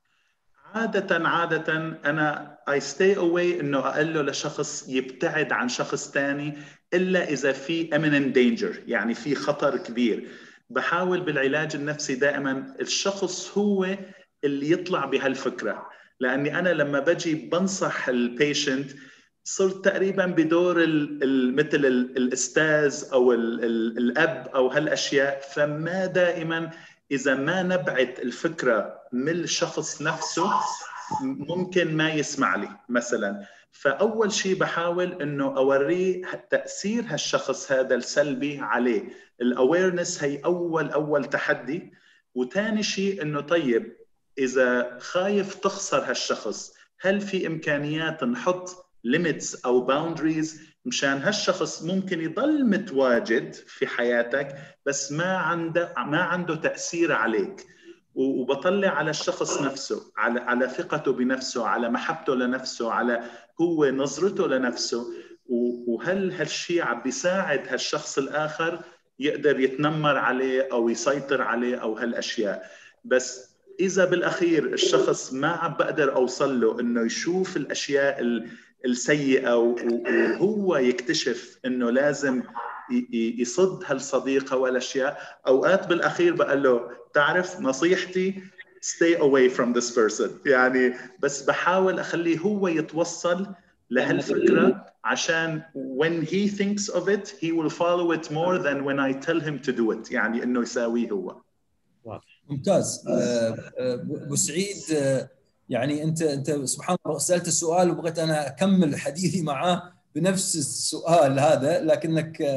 [SPEAKER 5] عادة عادة أنا I stay away إنه أقول له لشخص يبتعد عن شخص تاني إلا إذا في imminent danger، يعني في خطر كبير. بحاول بالعلاج النفسي دائما الشخص هو اللي يطلع بهالفكرة، لأني أنا لما بجي بنصح البيشنت صرت تقريبا بدور مثل الأستاذ أو ال ال الأب أو هالأشياء. فما دائما إذا ما نبعت الفكرة من الشخص نفسه ممكن ما يسمع لي مثلا. فأول شيء بحاول إنه أوريه تأثير هالشخص هذا السلبي عليه. الأويرنس هي أول أول تحدي. وثاني شيء إنه طيب إذا خايف تخسر هالشخص، هل في إمكانيات نحط limits أو boundaries مشان هالشخص ممكن يضل متواجد في حياتك بس ما عنده ما عنده تأثير عليك. وبطلع على الشخص نفسه، على على ثقته بنفسه، على محبته لنفسه، على هو نظرته لنفسه، وهل هالشيء عم بيساعد هالشخص الآخر يقدر يتنمر عليه أو يسيطر عليه أو هالأشياء. بس إذا بالأخير الشخص ما عم بقدر أوصل له إنه يشوف الأشياء السيئة وهو يكتشف إنه لازم يصد هالصديقة والأشياء، أوقات بالأخير بقول له تعرف نصيحتي stay away from this person، يعني بس بحاول أخليه هو يتوصل لهالفكرة عشان when he thinks of it he will follow it more than when I tell him to do it، يعني إنه يساويه هو.
[SPEAKER 2] ممتاز. أبو سعيد، يعني أنت أنت سبحان الله سألت السؤال وبغيت أنا أكمل حديثي معاه بنفس السؤال هذا، لكنك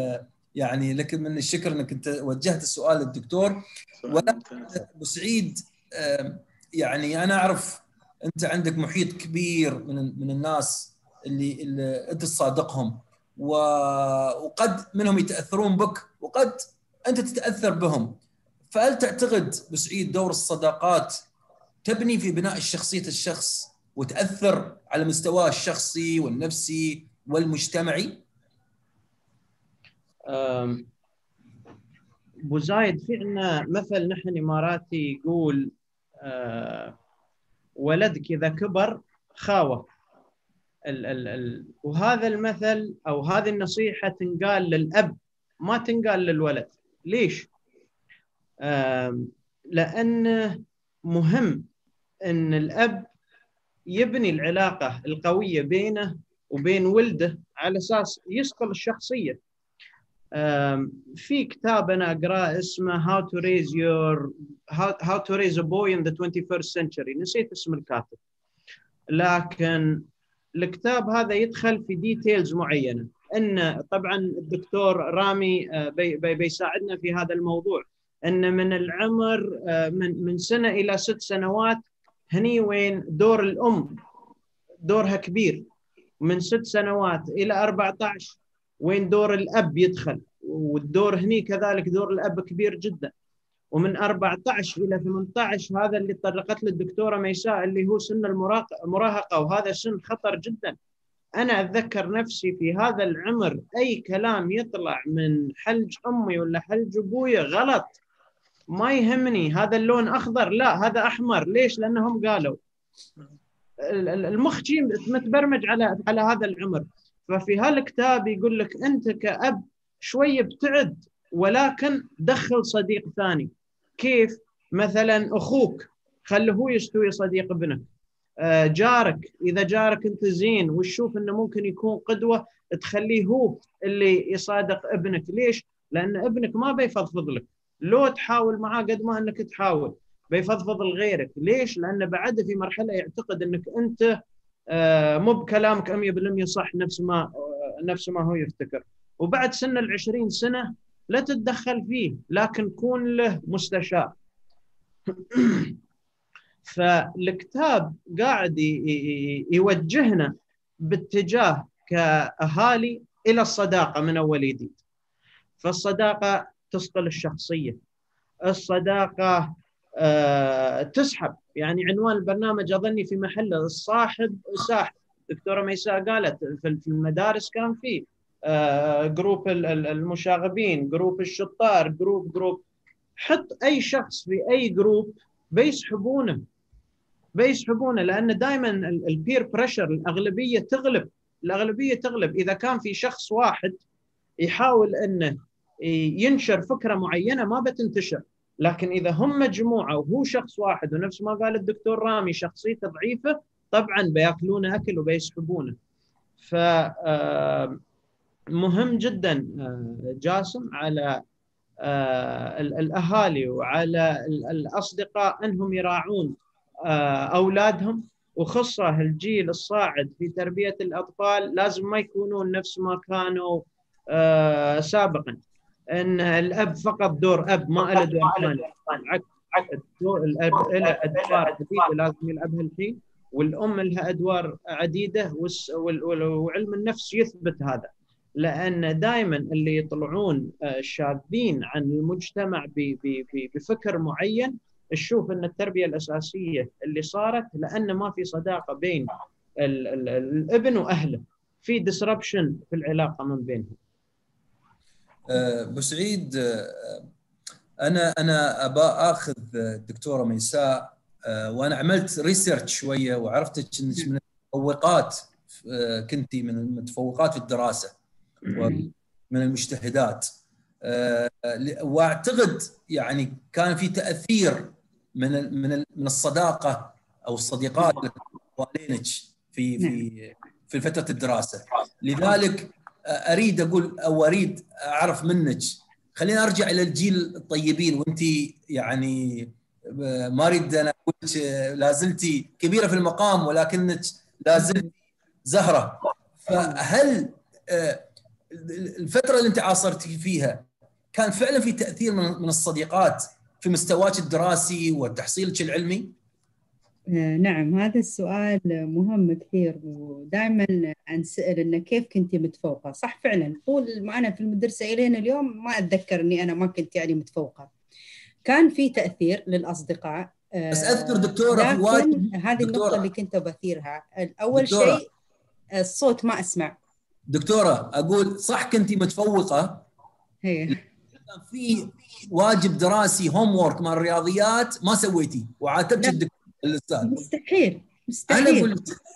[SPEAKER 2] يعني لك من الشكر انك انت وجهت السؤال للدكتور. ولكن ابو سعيد يعني انا اعرف انت عندك محيط كبير من من الناس اللي, اللي انت تصادقهم، وقد منهم يتاثرون بك وقد انت تتاثر بهم. فهل تعتقد ابو سعيد دور الصداقات تبني في بناء شخصيه الشخص وتاثر على مستواه الشخصي والنفسي والمجتمعي؟
[SPEAKER 6] ابو زايد، في عندنا مثل نحن اماراتي يقول أه ولدك اذا كبر خاوه. ال ال ال وهذا المثل او هذه النصيحه تنقال للاب ما تنقال للولد. ليش؟ أه لانه مهم ان الاب يبني العلاقه القويه بينه وبين ولده على اساس يصقل الشخصيه. في كتاب انا اقراه اسمه How to raise your How, How to raise a boy in the twenty-first century. نسيت اسم الكاتب، لكن الكتاب هذا يدخل في ديتيلز معينه. ان طبعا الدكتور رامي بي بي بيساعدنا في هذا الموضوع. ان من العمر من من سنه الى ست سنوات هني وين دور الام دورها كبير. من ست سنوات الى أربعة عشر وين دور الاب يدخل، والدور هني كذلك دور الاب كبير جدا. ومن أربعة عشر الى ثمانية عشر هذا اللي طرقت له الدكتوره ميساء اللي هو سن المراهقه، وهذا سن خطر جدا. انا اتذكر نفسي في هذا العمر اي كلام يطلع من حلج امي ولا حلج ابوي غلط، ما يهمني هذا اللون اخضر لا هذا احمر. ليش؟ لانهم قالوا. المخ متبرمج على على هذا العمر. ففي هالكتاب يقول لك انت كأب شويه ابتعد، ولكن دخل صديق ثاني. كيف؟ مثلا اخوك خله هو يستوي صديق ابنك. جارك اذا جارك انت زين وتشوف انه ممكن يكون قدوه تخليه هو اللي يصادق ابنك. ليش؟ لان ابنك ما بيفضفض لك لو تحاول معاه قد ما انك تحاول، بيفضفض لغيرك. ليش؟ لانه بعد في مرحله يعتقد انك انت مو بكلامك مية بالمية صح نفس ما نفس ما هو يفتكر. وبعد سن العشرين سنه لا تتدخل فيه، لكن كون له مستشار. فالكتاب قاعد يوجهنا باتجاه كأهالي إلى الصداقة من أول جديد. فالصداقة تصقل الشخصية، الصداقة أه تسحب. يعني عنوان البرنامج أظني في محله الصاحب ساحب. دكتورة ميساء قالت في المدارس كان فيه أه جروب المشاغبين، جروب الشطار، جروب جروب حط أي شخص في أي جروب بيسحبونه بيسحبونه لأن دائما البير بريشر الأغلبية تغلب. الأغلبية تغلب. إذا كان في شخص واحد يحاول أنه ينشر فكرة معينة ما بتنتشر، لكن إذا هم مجموعة وهو شخص واحد ونفس ما قال الدكتور رامي شخصيته ضعيفة طبعا بياكلونه أكل وبيسحبونه. فمهم جدا جاسم على الأهالي وعلى الأصدقاء أنهم يراعون أولادهم، وخصة الجيل الصاعد في تربية الأطفال لازم ما يكونون نفس ما كانوا سابقا، أن الأب فقط دور أب ما له دور ثاني. الأب له أدوار عديدة لازم يلعبها الحين، والأم لها أدوار عديدة، وعلم النفس يثبت هذا. لأن دائما اللي يطلعون شاذين عن المجتمع بفكر معين تشوف أن التربية الأساسية اللي صارت لأن ما في صداقة بين ال ال الابن وأهله، في disruption في العلاقة من بينهم.
[SPEAKER 2] أبو سعيد، أنا أنا أبا أخذ الدكتورة ميساء، وأنا عملت ريسيرش شوية وعرفتك أنك من المتفوقات، كنتي من المتفوقات في الدراسة ومن المجتهدات، واعتقد يعني كان في تاثير من من من الصداقه او الصديقات حوالينك في في في فتره الدراسه. لذلك اريد اقول او اريد اعرف منك، خلينا ارجع الى الجيل الطيبين، وانت يعني ما اريد انا اقول لا زلتي كبيره في المقام ولكنك لا زلتي زهره. فهل الفتره اللي انت عاصرتي فيها كان فعلا في تاثير من الصديقات في مستواك الدراسي وتحصيلك العلمي؟
[SPEAKER 4] نعم، هذا السؤال مهم كثير، ودائما أنسأل إنه كيف كنتي متفوقة؟ صح فعلا، طول ما أنا في المدرسة إلين اليوم ما أتذكر إني أنا ما كنت يعني متفوقة. كان في تأثير للأصدقاء،
[SPEAKER 2] بس أذكر دكتورة في
[SPEAKER 4] لكن
[SPEAKER 2] واجب
[SPEAKER 4] هذه النقطة
[SPEAKER 2] دكتورة
[SPEAKER 4] اللي كنت بثيرها. أول
[SPEAKER 2] دكتورة
[SPEAKER 4] شيء الصوت ما أسمع.
[SPEAKER 2] دكتورة أقول صح كنتي متفوقة،
[SPEAKER 4] هي.
[SPEAKER 2] كان في واجب دراسي هوم وورك مع الرياضيات ما سويتي وعاتبتك
[SPEAKER 4] لا،
[SPEAKER 2] الدكتور الأستاذ.
[SPEAKER 4] مستحيل
[SPEAKER 2] أنا
[SPEAKER 4] مستحيل
[SPEAKER 2] أقول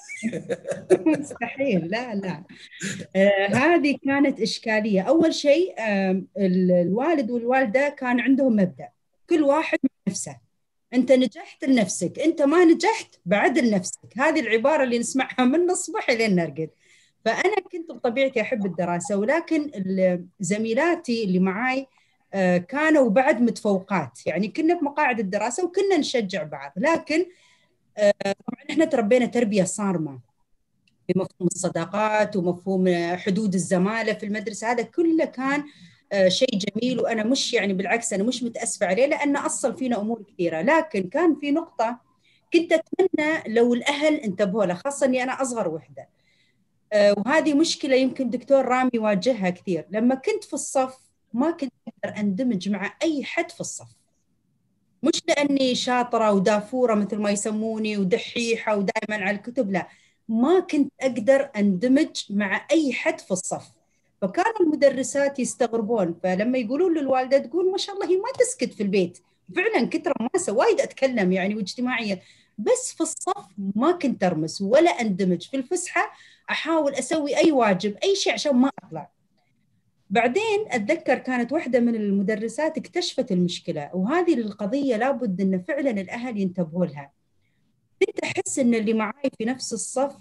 [SPEAKER 4] مستحيل، لا لا. آه هذه كانت إشكالية. أول شيء آه الوالد والوالدة كان عندهم مبدأ كل واحد مع نفسه. أنت نجحت لنفسك، أنت ما نجحت بعد لنفسك. هذه العبارة اللي نسمعها من الصبح لين نرقد. فأنا كنت بطبيعتي أحب الدراسة، ولكن زميلاتي اللي معاي آه كانوا بعد متفوقات، يعني كنا بمقاعد الدراسة وكنا نشجع بعض. لكن آه طبعا احنا تربينا تربية صارمة بمفهوم الصداقات ومفهوم حدود الزمالة في المدرسة. هذا كله كان شيء جميل، وأنا مش يعني بالعكس أنا مش متأسفة عليه، لأن أصل فينا أمور كثيرة. لكن كان في نقطة كنت أتمنى لو الأهل انتبهوا لها، خاصة أني أنا أصغر وحدة، وهذه مشكلة يمكن دكتور رامي واجهها كثير. لما كنت في الصف ما كنت أقدر أندمج مع أي حد في الصف، مش لأني شاطرة ودافورة مثل ما يسموني ودحيحة ودائما على الكتب، لا، ما كنت أقدر أندمج مع أي حد في الصف. فكانوا المدرسات يستغربون، فلما يقولون للوالدة تقول ما شاء الله هي ما تسكت في البيت، فعلا كثر ماسة وايد أتكلم يعني واجتماعية، بس في الصف ما كنت أرمس ولا أندمج. في الفسحة أحاول أسوي أي واجب أي شيء عشان ما أطلع. بعدين أتذكر كانت واحدة من المدرسات اكتشفت المشكلة، وهذه القضية لابد أن فعلا الأهل ينتبهوا لها. كنت أحس أن اللي معاي في نفس الصف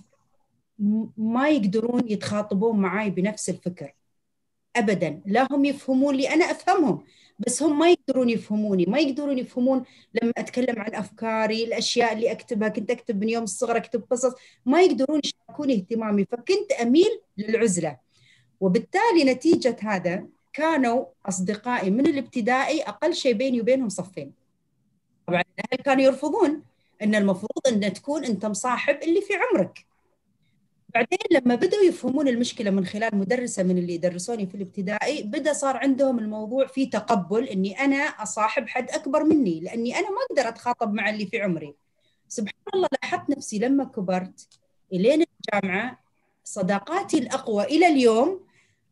[SPEAKER 4] ما يقدرون يتخاطبون معاي بنفس الفكر أبدا، لا هم يفهمون لي أنا أفهمهم، بس هم ما يقدرون يفهموني، ما يقدرون يفهمون لما أتكلم عن أفكاري، الأشياء اللي أكتبها. كنت أكتب من يوم الصغر، أكتب قصص، ما يقدرون يشاركوني اهتمامي، فكنت أميل للعزلة. وبالتالي نتيجة هذا كانوا أصدقائي من الابتدائي أقل شيء بيني وبينهم صفين. طبعا الأهل كانوا يرفضون، أن المفروض أن تكون أنت مصاحب اللي في عمرك. بعدين لما بدأوا يفهمون المشكلة من خلال مدرسة من اللي يدرسوني في الابتدائي، بدأ صار عندهم الموضوع فيه تقبل أني أنا أصاحب حد أكبر مني، لأني أنا ما أقدر أتخاطب مع اللي في عمري. سبحان الله لاحظت نفسي لما كبرت إلين الجامعة صداقاتي الأقوى إلى اليوم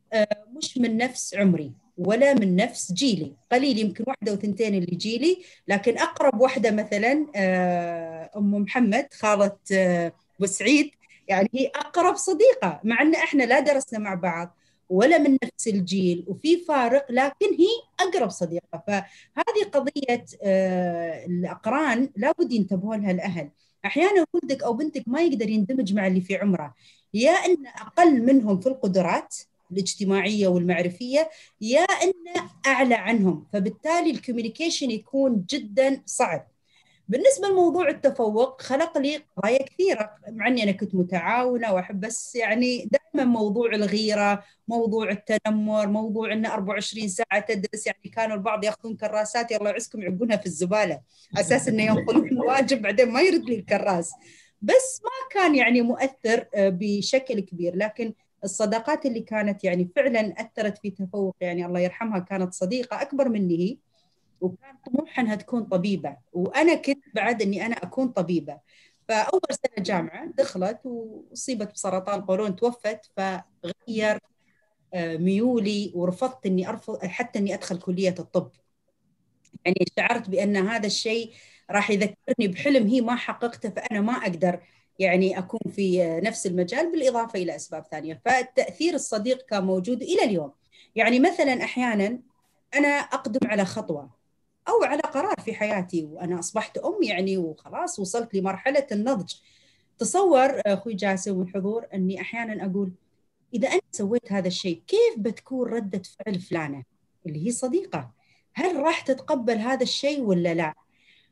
[SPEAKER 4] مش من نفس عمري ولا من نفس جيلي، قليل يمكن واحدة وثنتين اللي جيلي، لكن أقرب واحدة مثلا أم محمد خالة بوسعيد، يعني هي أقرب صديقة، مع أن إحنا لا درسنا مع بعض ولا من نفس الجيل وفي فارق، لكن هي أقرب صديقة. فهذه قضية الأقران لابد ينتبهوا لها الأهل. أحيانا ولدك أو بنتك ما يقدر يندمج مع اللي في عمره، يا أن أقل منهم في القدرات الاجتماعية والمعرفية، يا أن أعلى عنهم، فبالتالي الكوميونيكيشن يكون جدا صعب. بالنسبة لموضوع التفوق خلق لي قضايا كثيرة، مع أني أنا كنت متعاونة وأحب، بس يعني دائما موضوع الغيرة، موضوع التنمر، موضوع أن أربعة وعشرين ساعة تدرس، يعني كانوا البعض يأخذون كراسات يلا يعزكم يعبونها في الزبالة أساس أنه ينقلون الواجب بعدين ما يرد لي الكراس، بس ما كان يعني مؤثر بشكل كبير. لكن الصداقات اللي كانت يعني فعلا أثرت في تفوق، يعني الله يرحمها كانت صديقة أكبر مني هي، وكان طموحها أنها تكون طبيبة، وأنا كنت بعد أني أنا أكون طبيبة. فأول سنة جامعة دخلت وأصيبت بسرطان قولون توفت، فغير ميولي ورفضت أني أرفض حتى أني أدخل كلية الطب. يعني شعرت بأن هذا الشيء راح يذكرني بحلم هي ما حققته، فأنا ما أقدر يعني أكون في نفس المجال، بالإضافة إلى أسباب ثانية. فالتأثير الصديق كان موجود إلى اليوم. يعني مثلا أحيانا أنا أقدم على خطوة أو على قرار في حياتي وأنا أصبحت أم يعني وخلاص وصلت لمرحلة النضج. تصور أخوي جاسم والحضور أني أحيانا أقول إذا أنا سويت هذا الشيء كيف بتكون ردة فعل فلانة اللي هي صديقة؟ هل راح تتقبل هذا الشيء ولا لا؟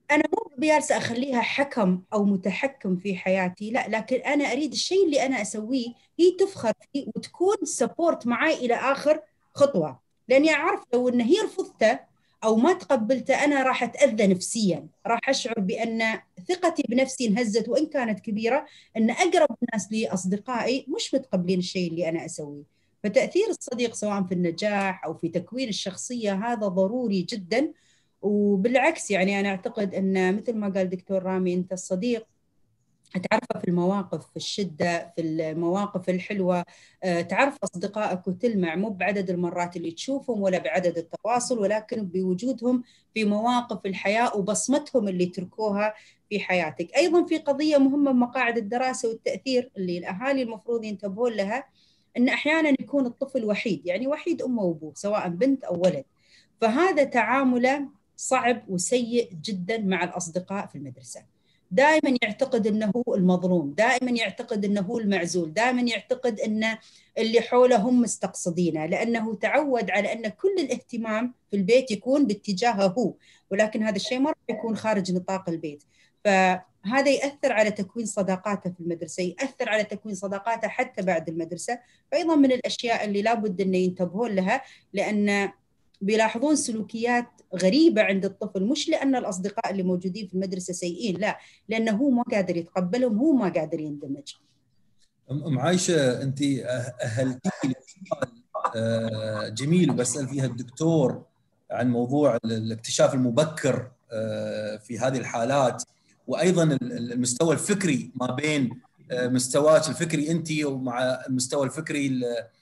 [SPEAKER 4] أنا مو بجالسة أخليها حكم أو متحكم في حياتي، لا، لكن أنا أريد الشيء اللي أنا أسويه هي تفخر فيه وتكون سبورت معي إلى آخر خطوة، لأني أعرف لو أن هي رفضته أو ما تقبلته أنا راح أتأذى نفسيا، راح أشعر بأن ثقتي بنفسي انهزت وإن كانت كبيرة، أن أقرب الناس لي أصدقائي مش متقبلين الشيء اللي أنا أسويه. فتأثير الصديق سواء في النجاح أو في تكوين الشخصية هذا ضروري جدا. وبالعكس يعني أنا أعتقد أن مثل ما قال دكتور رامي، أنت الصديق تعرفه في المواقف، في الشدة، في المواقف الحلوة، تعرف أصدقائك وتلمع مو بعدد المرات اللي تشوفهم ولا بعدد التواصل، ولكن بوجودهم في مواقف الحياة وبصمتهم اللي تركوها في حياتك. أيضا في قضية مهمة بمقاعد الدراسة والتأثير اللي الأهالي المفروض ينتبهون لها، أن أحيانا يكون الطفل وحيد، يعني وحيد أمه وأبوه سواء بنت أو ولد، فهذا تعامله صعب وسيء جدا مع الأصدقاء في المدرسة. دائما يعتقد أنه المظلوم، دائما يعتقد أنه المعزول، دائما يعتقد أن اللي حوله هم مستقصدينه، لأنه تعود على أن كل الاهتمام في البيت يكون باتجاهه هو، ولكن هذا الشيء ما راح يكون خارج نطاق البيت. فهذا يأثر على تكوين صداقاته في المدرسة، يأثر على تكوين صداقاته حتى بعد المدرسة. فأيضا من الأشياء اللي لابد أن ينتبهون لها، لأن بيلاحظون سلوكيات غريبة عند الطفل، مش لأن الأصدقاء اللي موجودين في المدرسة سيئين، لا، لأنه هو ما قادر يتقبلهم، هو ما قادر يندمج.
[SPEAKER 2] أم عايشة، أنت أهلتي لي سؤال جميل وبسأل فيها الدكتور عن موضوع الاكتشاف المبكر في هذه الحالات، وأيضا المستوى الفكري ما بين مستواك الفكري أنت ومع المستوى الفكري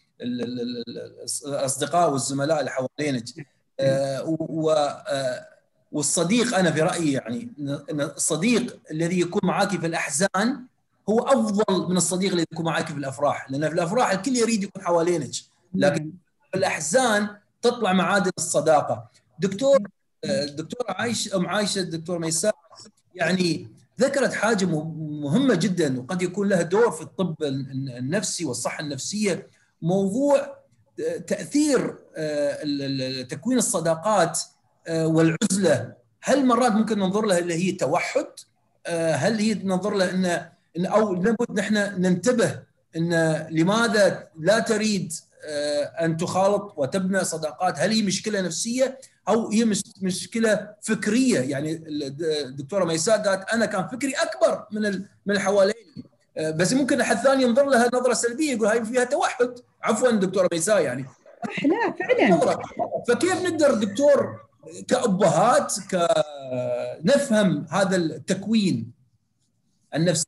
[SPEAKER 2] الأصدقاء والزملاء اللي حوالينك. والصديق أنا في رأيي يعني أن الصديق الذي يكون معك في الأحزان هو أفضل من الصديق الذي يكون معك في الأفراح، لأن في الأفراح الكل يريد يكون حوالينك، لكن في الأحزان تطلع معادن الصداقة. دكتور دكتورة عايشة أم عايشة الدكتور ميساء يعني ذكرت حاجة مهمة جدا وقد يكون لها دور في الطب النفسي والصحة النفسية، موضوع تأثير تكوين الصداقات والعزلة. هل مرات ممكن ننظر لها اللي هي توحد؟ هل هي ننظر لها إن إن أو لابد نحن ننتبه إن لماذا لا تريد أن تخالط وتبنى صداقات؟ هل هي مشكلة نفسية أو هي مشكلة فكرية؟ يعني الدكتورة ميساء قالت أنا كان فكري أكبر من من حواليني، بس ممكن أحد ثاني ينظر لها نظرة سلبية يقول هاي فيها توحد. عفوا دكتورة ميساء يعني
[SPEAKER 4] لا فعلا.
[SPEAKER 2] فكيف نقدر دكتور كأبهات كنفهم هذا التكوين النفسي؟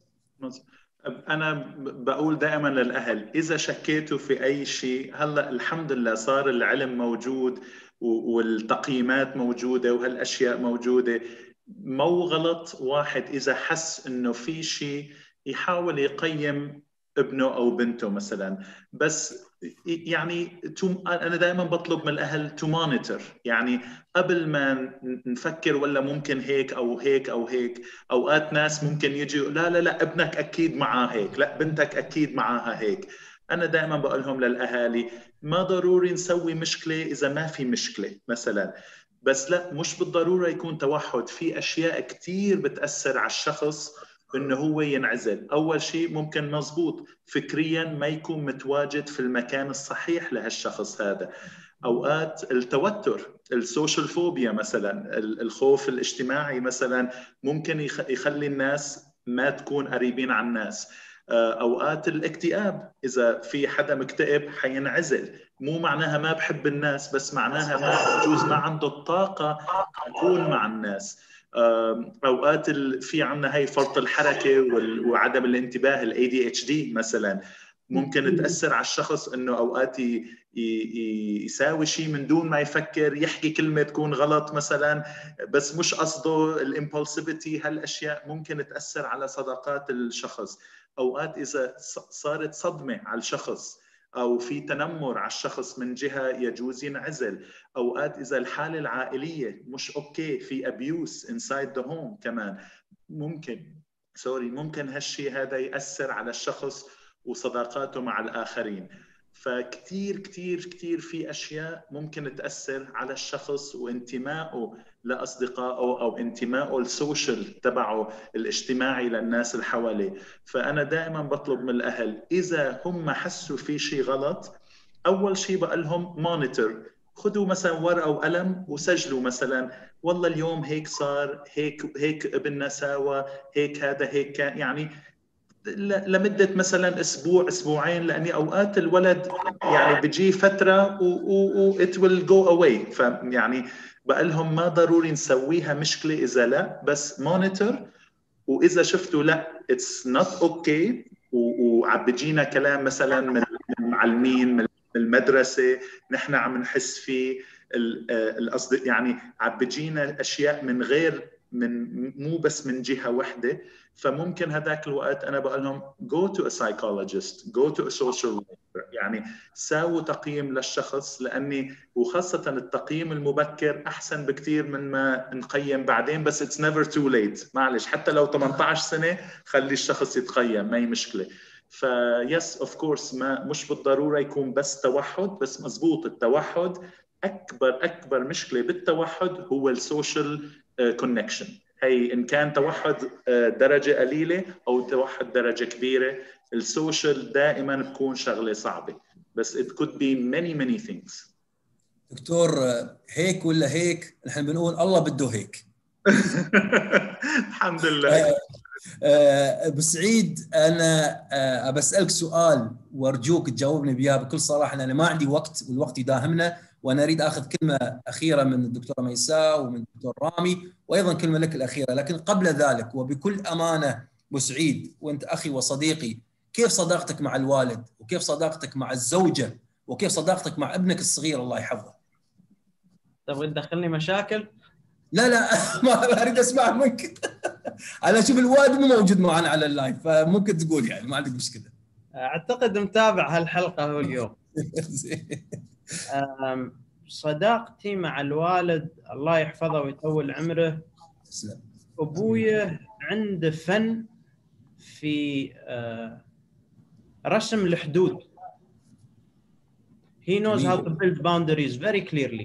[SPEAKER 5] أنا بقول دائما للأهل إذا شكيتوا في أي شيء، هلأ الحمد لله صار العلم موجود والتقييمات موجودة وهالأشياء موجودة. مو غلط واحد إذا حس إنه في شيء يحاول يقيم ابنه أو بنته مثلا، بس يعني أنا دائما بطلب من الأهل to monitor، يعني قبل ما نفكر ولا ممكن هيك أو هيك أو هيك. أوقات ناس ممكن يجي لا لا لا ابنك أكيد معاه هيك، لا بنتك أكيد معاها هيك. أنا دائما بقولهم للأهالي ما ضروري نسوي مشكلة إذا ما في مشكلة مثلا، بس لا مش بالضرورة يكون توحد. في أشياء كتير بتأثر على الشخص إنه هو ينعزل. أول شيء ممكن مزبوط فكرياً ما يكون متواجد في المكان الصحيح لهالشخص هذا. أوقات التوتر، السوشيال فوبيا مثلاً، الخوف الاجتماعي مثلاً ممكن يخلي الناس ما تكون قريبين عن الناس. أوقات الاكتئاب، إذا في حدا مكتئب حينعزل، مو معناها ما بحب الناس، بس معناها ما بجوز ما عنده الطاقة يكون مع الناس. أوقات في عنا هاي فرط الحركة وعدم الانتباه ال إيه دي إتش دي مثلا ممكن تأثر على الشخص إنه أوقات يساوي شيء من دون ما يفكر، يحكي كلمة تكون غلط مثلا بس مش قصده، الإمبولسيفيتي. هالأشياء ممكن تأثر على صداقات الشخص. أوقات إذا صارت صدمة على الشخص أو في تنمر على الشخص من جهة يجوز ينعزل. أوقات إذا الحالة العائلية مش أوكي، في أبيوس inside the home كمان ممكن سوري ممكن هالشي هذا يأثر على الشخص وصداقاته مع الآخرين. فكتير كتير كتير في أشياء ممكن تأثر على الشخص وانتمائه لأصدقائه أو انتمائه السوشيال تبعه الاجتماعي للناس اللي حواليه. فأنا دائما بطلب من الأهل إذا هم حسوا في شيء غلط، أول شيء بقول لهم مونيتور، خذوا مثلا ورقة وقلم وسجلوا مثلا والله اليوم هيك صار، هيك هيك ابننا ساوى، هيك هذا هيك كان، يعني لمدة مثلا أسبوع أسبوعين، لأني أوقات الولد يعني بيجي فترة و it will go away. فيعني بقول لهم ما ضروري نسويها مشكلة إذا لا، بس مونيتور، وإذا شفتوا لا it's not okay وعم بيجينا كلام مثلا من المعلمين من المدرسة نحن عم نحس فيه الأصدقاء، يعني عم بيجينا أشياء من غير من مو بس من جهة واحدة، فممكن هذاك الوقت أنا بقول لهم go to a psychologist, go to a social worker، يعني ساووا تقييم للشخص، لأني وخاصة التقييم المبكر أحسن بكثير من ما نقيم بعدين، بس it's never too late. معلش حتى لو ثمانية عشر سنة خلي الشخص يتقيم، ما هي مشكلة. فيس اوف كورس ما مش بالضرورة يكون بس توحد، بس مزبوط التوحد أكبر أكبر مشكلة بالتوحد هو السوشيال كونكشن. هي إن كان توحد درجة قليلة أو توحد درجة كبيرة، السوشيال دائما بكون شغلة صعبة، بس it could be many many things.
[SPEAKER 2] دكتور هيك ولا هيك، نحن بنقول الله بده هيك.
[SPEAKER 5] الحمد لله.
[SPEAKER 2] أبو سعيد، أنا بسألك سؤال وأرجوك تجاوبني بياه بكل صراحة، أنا ما عندي وقت والوقت يداهمنا، وأنا أريد أخذ كلمة أخيرة من الدكتورة ميساء ومن الدكتور رامي، وأيضا كلمة لك الأخيرة. لكن قبل ذلك وبكل أمانة أبو سعيد، وأنت أخي وصديقي، كيف صداقتك مع الوالد، وكيف صداقتك مع الزوجة، وكيف صداقتك مع ابنك الصغير الله يحفظه؟
[SPEAKER 6] تبغى تدخلني مشاكل؟
[SPEAKER 2] لا لا ما اريد اسمع منك. انا اشوف الوالد مو موجود معنا على اللايف، فممكن تقول يعني ما عندك مشكله.
[SPEAKER 6] اعتقد متابع هالحلقه هو اليوم. صداقتي مع الوالد الله يحفظه ويطول عمره، ابويا عنده فن في رسم الحدود. he knows how to build boundaries very clearly.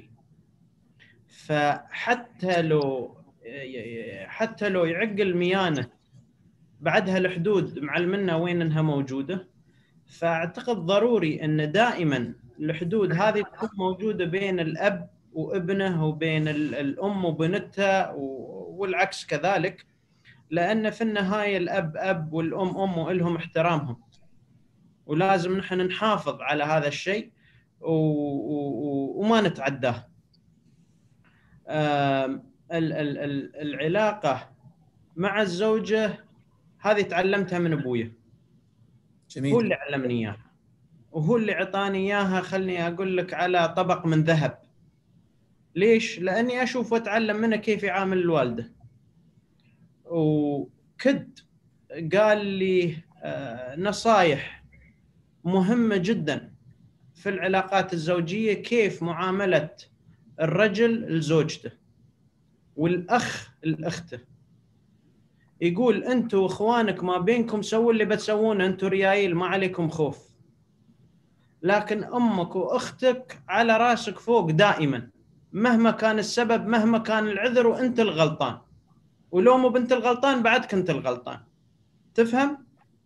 [SPEAKER 6] فحتى لو حتى لو يعق الميانه بعدها الحدود معلمنا وين انها موجوده. فاعتقد ضروري ان دائما الحدود هذه تكون موجوده بين الاب وابنه، وبين الام وبنتها، والعكس كذلك، لان في النهايه الاب اب والام ام ولهم احترامهم، ولازم نحن نحافظ على هذا الشيء وما نتعداه. العلاقة مع الزوجة هذه تعلمتها من أبويا. جميل. هو اللي علمني إياها، وهو اللي عطاني إياها، خلني أقول لك على طبق من ذهب. ليش؟ لأني أشوف وأتعلم منه كيف يعامل الوالدة. وكد قال لي نصايح مهمة جدا في العلاقات الزوجية، كيف معاملة الرجل لزوجته والأخ لأخته. يقول أنتوا وإخوانك ما بينكم سووا اللي بتسوونه، أنتوا ريايل ما عليكم خوف، لكن أمك وأختك على راسك فوق دائما، مهما كان السبب مهما كان العذر، وأنت الغلطان، ولو مو بنت الغلطان بعد كنت الغلطان. تفهم؟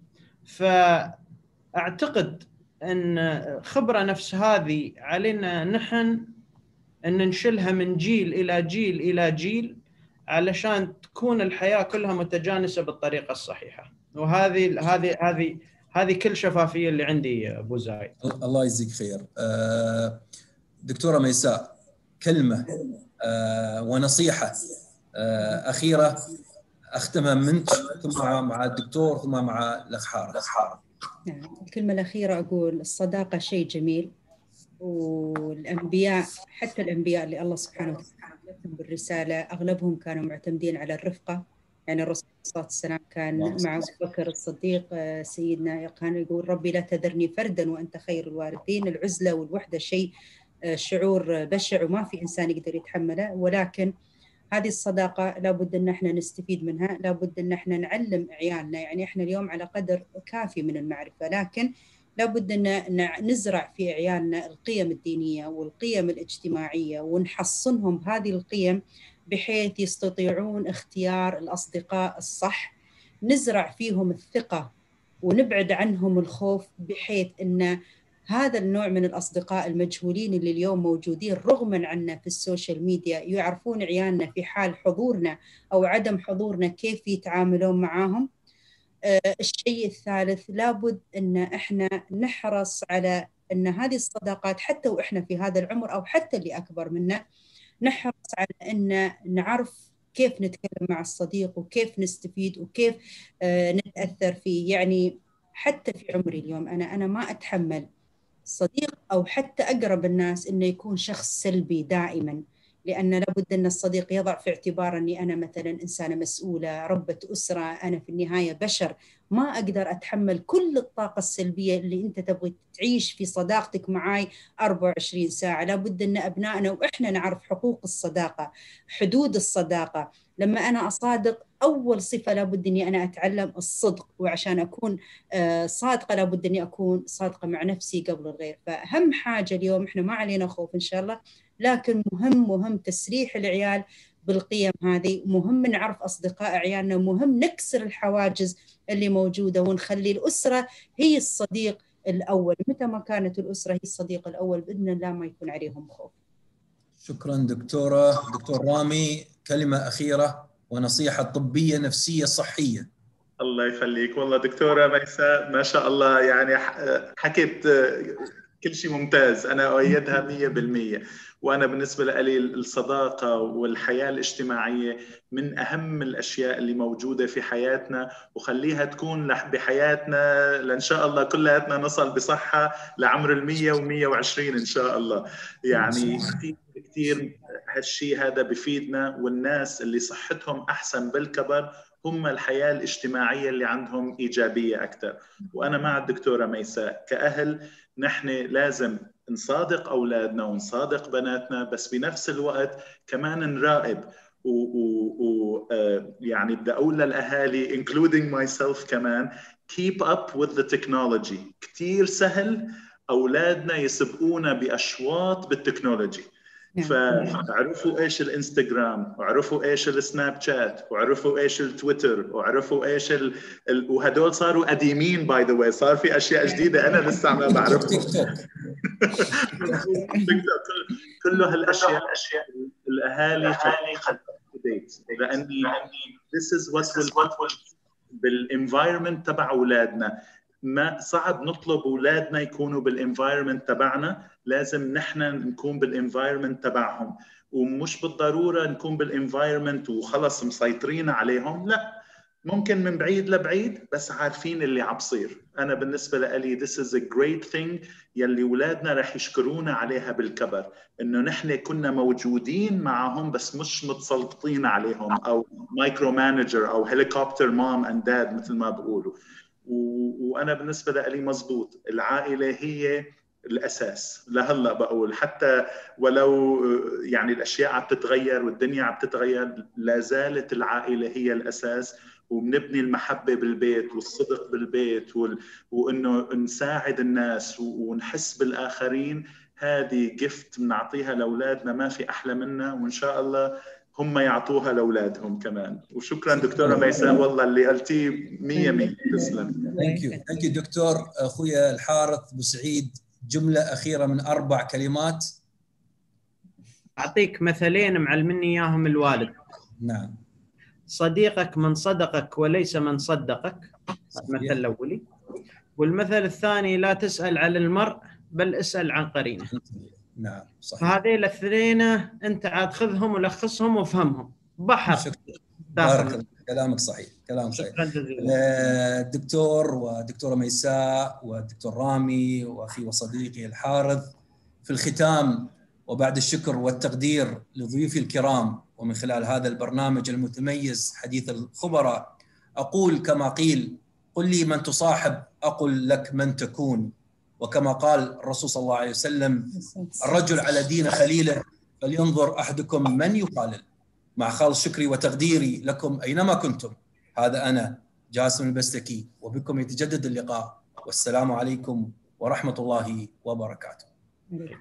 [SPEAKER 6] فأعتقد أن خبرة نفس هذه علينا نحن أن ننشلها من جيل إلى جيل إلى جيل، علشان تكون الحياة كلها متجانسة بالطريقة الصحيحة. وهذه هذه هذه هذه كل شفافية اللي عندي أبو زايد. الله
[SPEAKER 2] يجزيك خير. دكتورة ميساء، كلمة ونصيحة أخيرة أختمها منك، ثم مع الدكتور، ثم مع الأخ حارث.
[SPEAKER 4] الكلمة الأخيرة أقول الصداقة شيء جميل، والأنبياء حتى الأنبياء اللي الله سبحانه وتعالى لهم بالرسالة أغلبهم كانوا معتمدين على الرفقة. يعني الرسول صلى الله عليه وسلم كان مع أبو بكر الصديق سيدنا كان يقول ربي لا تذرني فردا وأنت خير الوارثين. العزلة والوحدة شيء شعور بشع وما في إنسان يقدر يتحمله، ولكن هذه الصداقة لابد أن احنا نستفيد منها، لابد أن احنا نعلم عيالنا. يعني احنا اليوم على قدر كافي من المعرفة، لكن لابد أن نزرع في عيالنا القيم الدينية والقيم الاجتماعية، ونحصنهم بهذه القيم بحيث يستطيعون اختيار الأصدقاء الصح، نزرع فيهم الثقة ونبعد عنهم الخوف، بحيث أن هذا النوع من الأصدقاء المجهولين اللي اليوم موجودين رغما عنا في السوشيال ميديا يعرفون عيالنا في حال حضورنا أو عدم حضورنا كيف يتعاملون معاهم. آه الشيء الثالث، لابد أن إحنا نحرص على أن هذه الصداقات حتى وإحنا في هذا العمر أو حتى اللي أكبر منا، نحرص على أن نعرف كيف نتكلم مع الصديق وكيف نستفيد وكيف آه نتأثر فيه. يعني حتى في عمري اليوم أنا أنا ما أتحمل صديق أو حتى أقرب الناس إنه يكون شخص سلبي دائما، لأن لابد أن الصديق يضع في اعتبار أني أنا مثلا إنسانة مسؤولة ربة أسرة، أنا في النهاية بشر، ما أقدر أتحمل كل الطاقة السلبية اللي أنت تبغي تعيش في صداقتك معاي أربعة وعشرين ساعة. لابد أن أبنائنا وإحنا نعرف حقوق الصداقة، حدود الصداقة. لما أنا أصادق أول صفة لابد أني أنا أتعلم الصدق، وعشان أكون صادقة لابد أني أكون صادقة مع نفسي قبل الغير. فأهم حاجة اليوم إحنا ما علينا خوف إن شاء الله، لكن مهم مهم تسريح العيال بالقيم هذه، مهم نعرف أصدقاء عيالنا، مهم نكسر الحواجز اللي موجودة ونخلي الأسرة هي الصديق الأول. متى ما كانت الأسرة هي الصديق الأول بإذن الله ما يكون عليهم خوف.
[SPEAKER 2] شكرا دكتورة. دكتور رامي، كلمة أخيرة ونصيحة طبية نفسية صحية.
[SPEAKER 5] الله يخليك. والله دكتورة ميساء ما شاء الله يعني حكيت كل شيء ممتاز، أنا أؤيدها مية بالمية. وأنا بالنسبة لي الصداقة والحياة الاجتماعية من أهم الأشياء اللي موجودة في حياتنا، وخليها تكون بحياتنا لإن شاء الله كلياتنا نصل بصحة لعمر المية ومية وعشرين إن شاء الله. يعني كثير كثير هالشيء هذا بفيدنا، والناس اللي صحتهم أحسن بالكبر هم الحياة الاجتماعية اللي عندهم إيجابية أكثر. وأنا مع الدكتورة ميساء، كأهل نحن لازم نصادق أولادنا ونصادق بناتنا، بس بنفس الوقت كمان نراقب و يعني بدي أقول للأهالي including myself كمان keep up with the technology. كتير سهل أولادنا يسبقونا بأشواط بالتكنولوجي، فعرفوا ايش الانستغرام، وعرفوا ايش السناب شات، وعرفوا ايش التويتر، وعرفوا ايش ال... ال... وهدول صاروا قديمين باي ذا واي، صار في اشياء جديده انا لسه ما بعرفها. تيك توك كله هالاشياء الاهالي خلوا لاني this is what will بالenvironment تبع اولادنا. ما صعب نطلب اولادنا يكونوا بالenvironment تبعنا، لازم نحن نكون بالenvironment تبعهم، ومش بالضروره نكون بالenvironment وخلص مسيطرين عليهم، لا، ممكن من بعيد لبعيد بس عارفين اللي عم بصير. انا بالنسبه لي this is a great thing يلي اولادنا رح يشكرونا عليها بالكبر، انه نحن كنا موجودين معهم بس مش متسلطين عليهم، او مايكرو مانجر او هليكوبتر مام اند داد مثل ما بقولوا. وانا بالنسبه لي مزبوط، العائله هي الاساس. لهلا بقول حتى ولو يعني الاشياء عم تتغير والدنيا عم تتغير، لا زالت العائله هي الاساس، وبنبني المحبه بالبيت والصدق بالبيت وال... وانه نساعد الناس ونحس بالاخرين. هذه جفت بنعطيها لاولادنا ما في احلى منها، وان شاء الله هم يعطوها لاولادهم كمان. وشكرا دكتوره ميساء، والله اللي قلتيه مية مية. تسلم.
[SPEAKER 2] ثانك يو ثانك يو دكتور. اخويا الحارث بوسعيد، جمله اخيره من اربع كلمات.
[SPEAKER 6] اعطيك مثلين معلمني اياهم الوالد.
[SPEAKER 2] نعم.
[SPEAKER 6] صديقك من صدقك وليس من صدقك، المثل الاولي. والمثل الثاني لا تسال على المرء بل اسال عن قرينه.
[SPEAKER 2] نعم صحيح.
[SPEAKER 6] فهذه الاثنين انت عاد خذهم ولخصهم وافهمهم بحر.
[SPEAKER 2] بارك الله، كلامك صحيح، كلام صحيح. الدكتور ودكتوره ميساء والدكتور رامي واخي وصديقي الحارث، في الختام وبعد الشكر والتقدير لضيوفي الكرام، ومن خلال هذا البرنامج المتميز حديث الخبراء، اقول كما قيل: قل لي من تصاحب اقل لك من تكون. وكما قال الرسول صلى الله عليه وسلم: الرجل على دين خليله فلينظر احدكم من يخالل. مع خالص شكري وتقديري لكم اينما كنتم، هذا انا جاسم البستكي، وبكم يتجدد اللقاء، والسلام عليكم ورحمه الله وبركاته.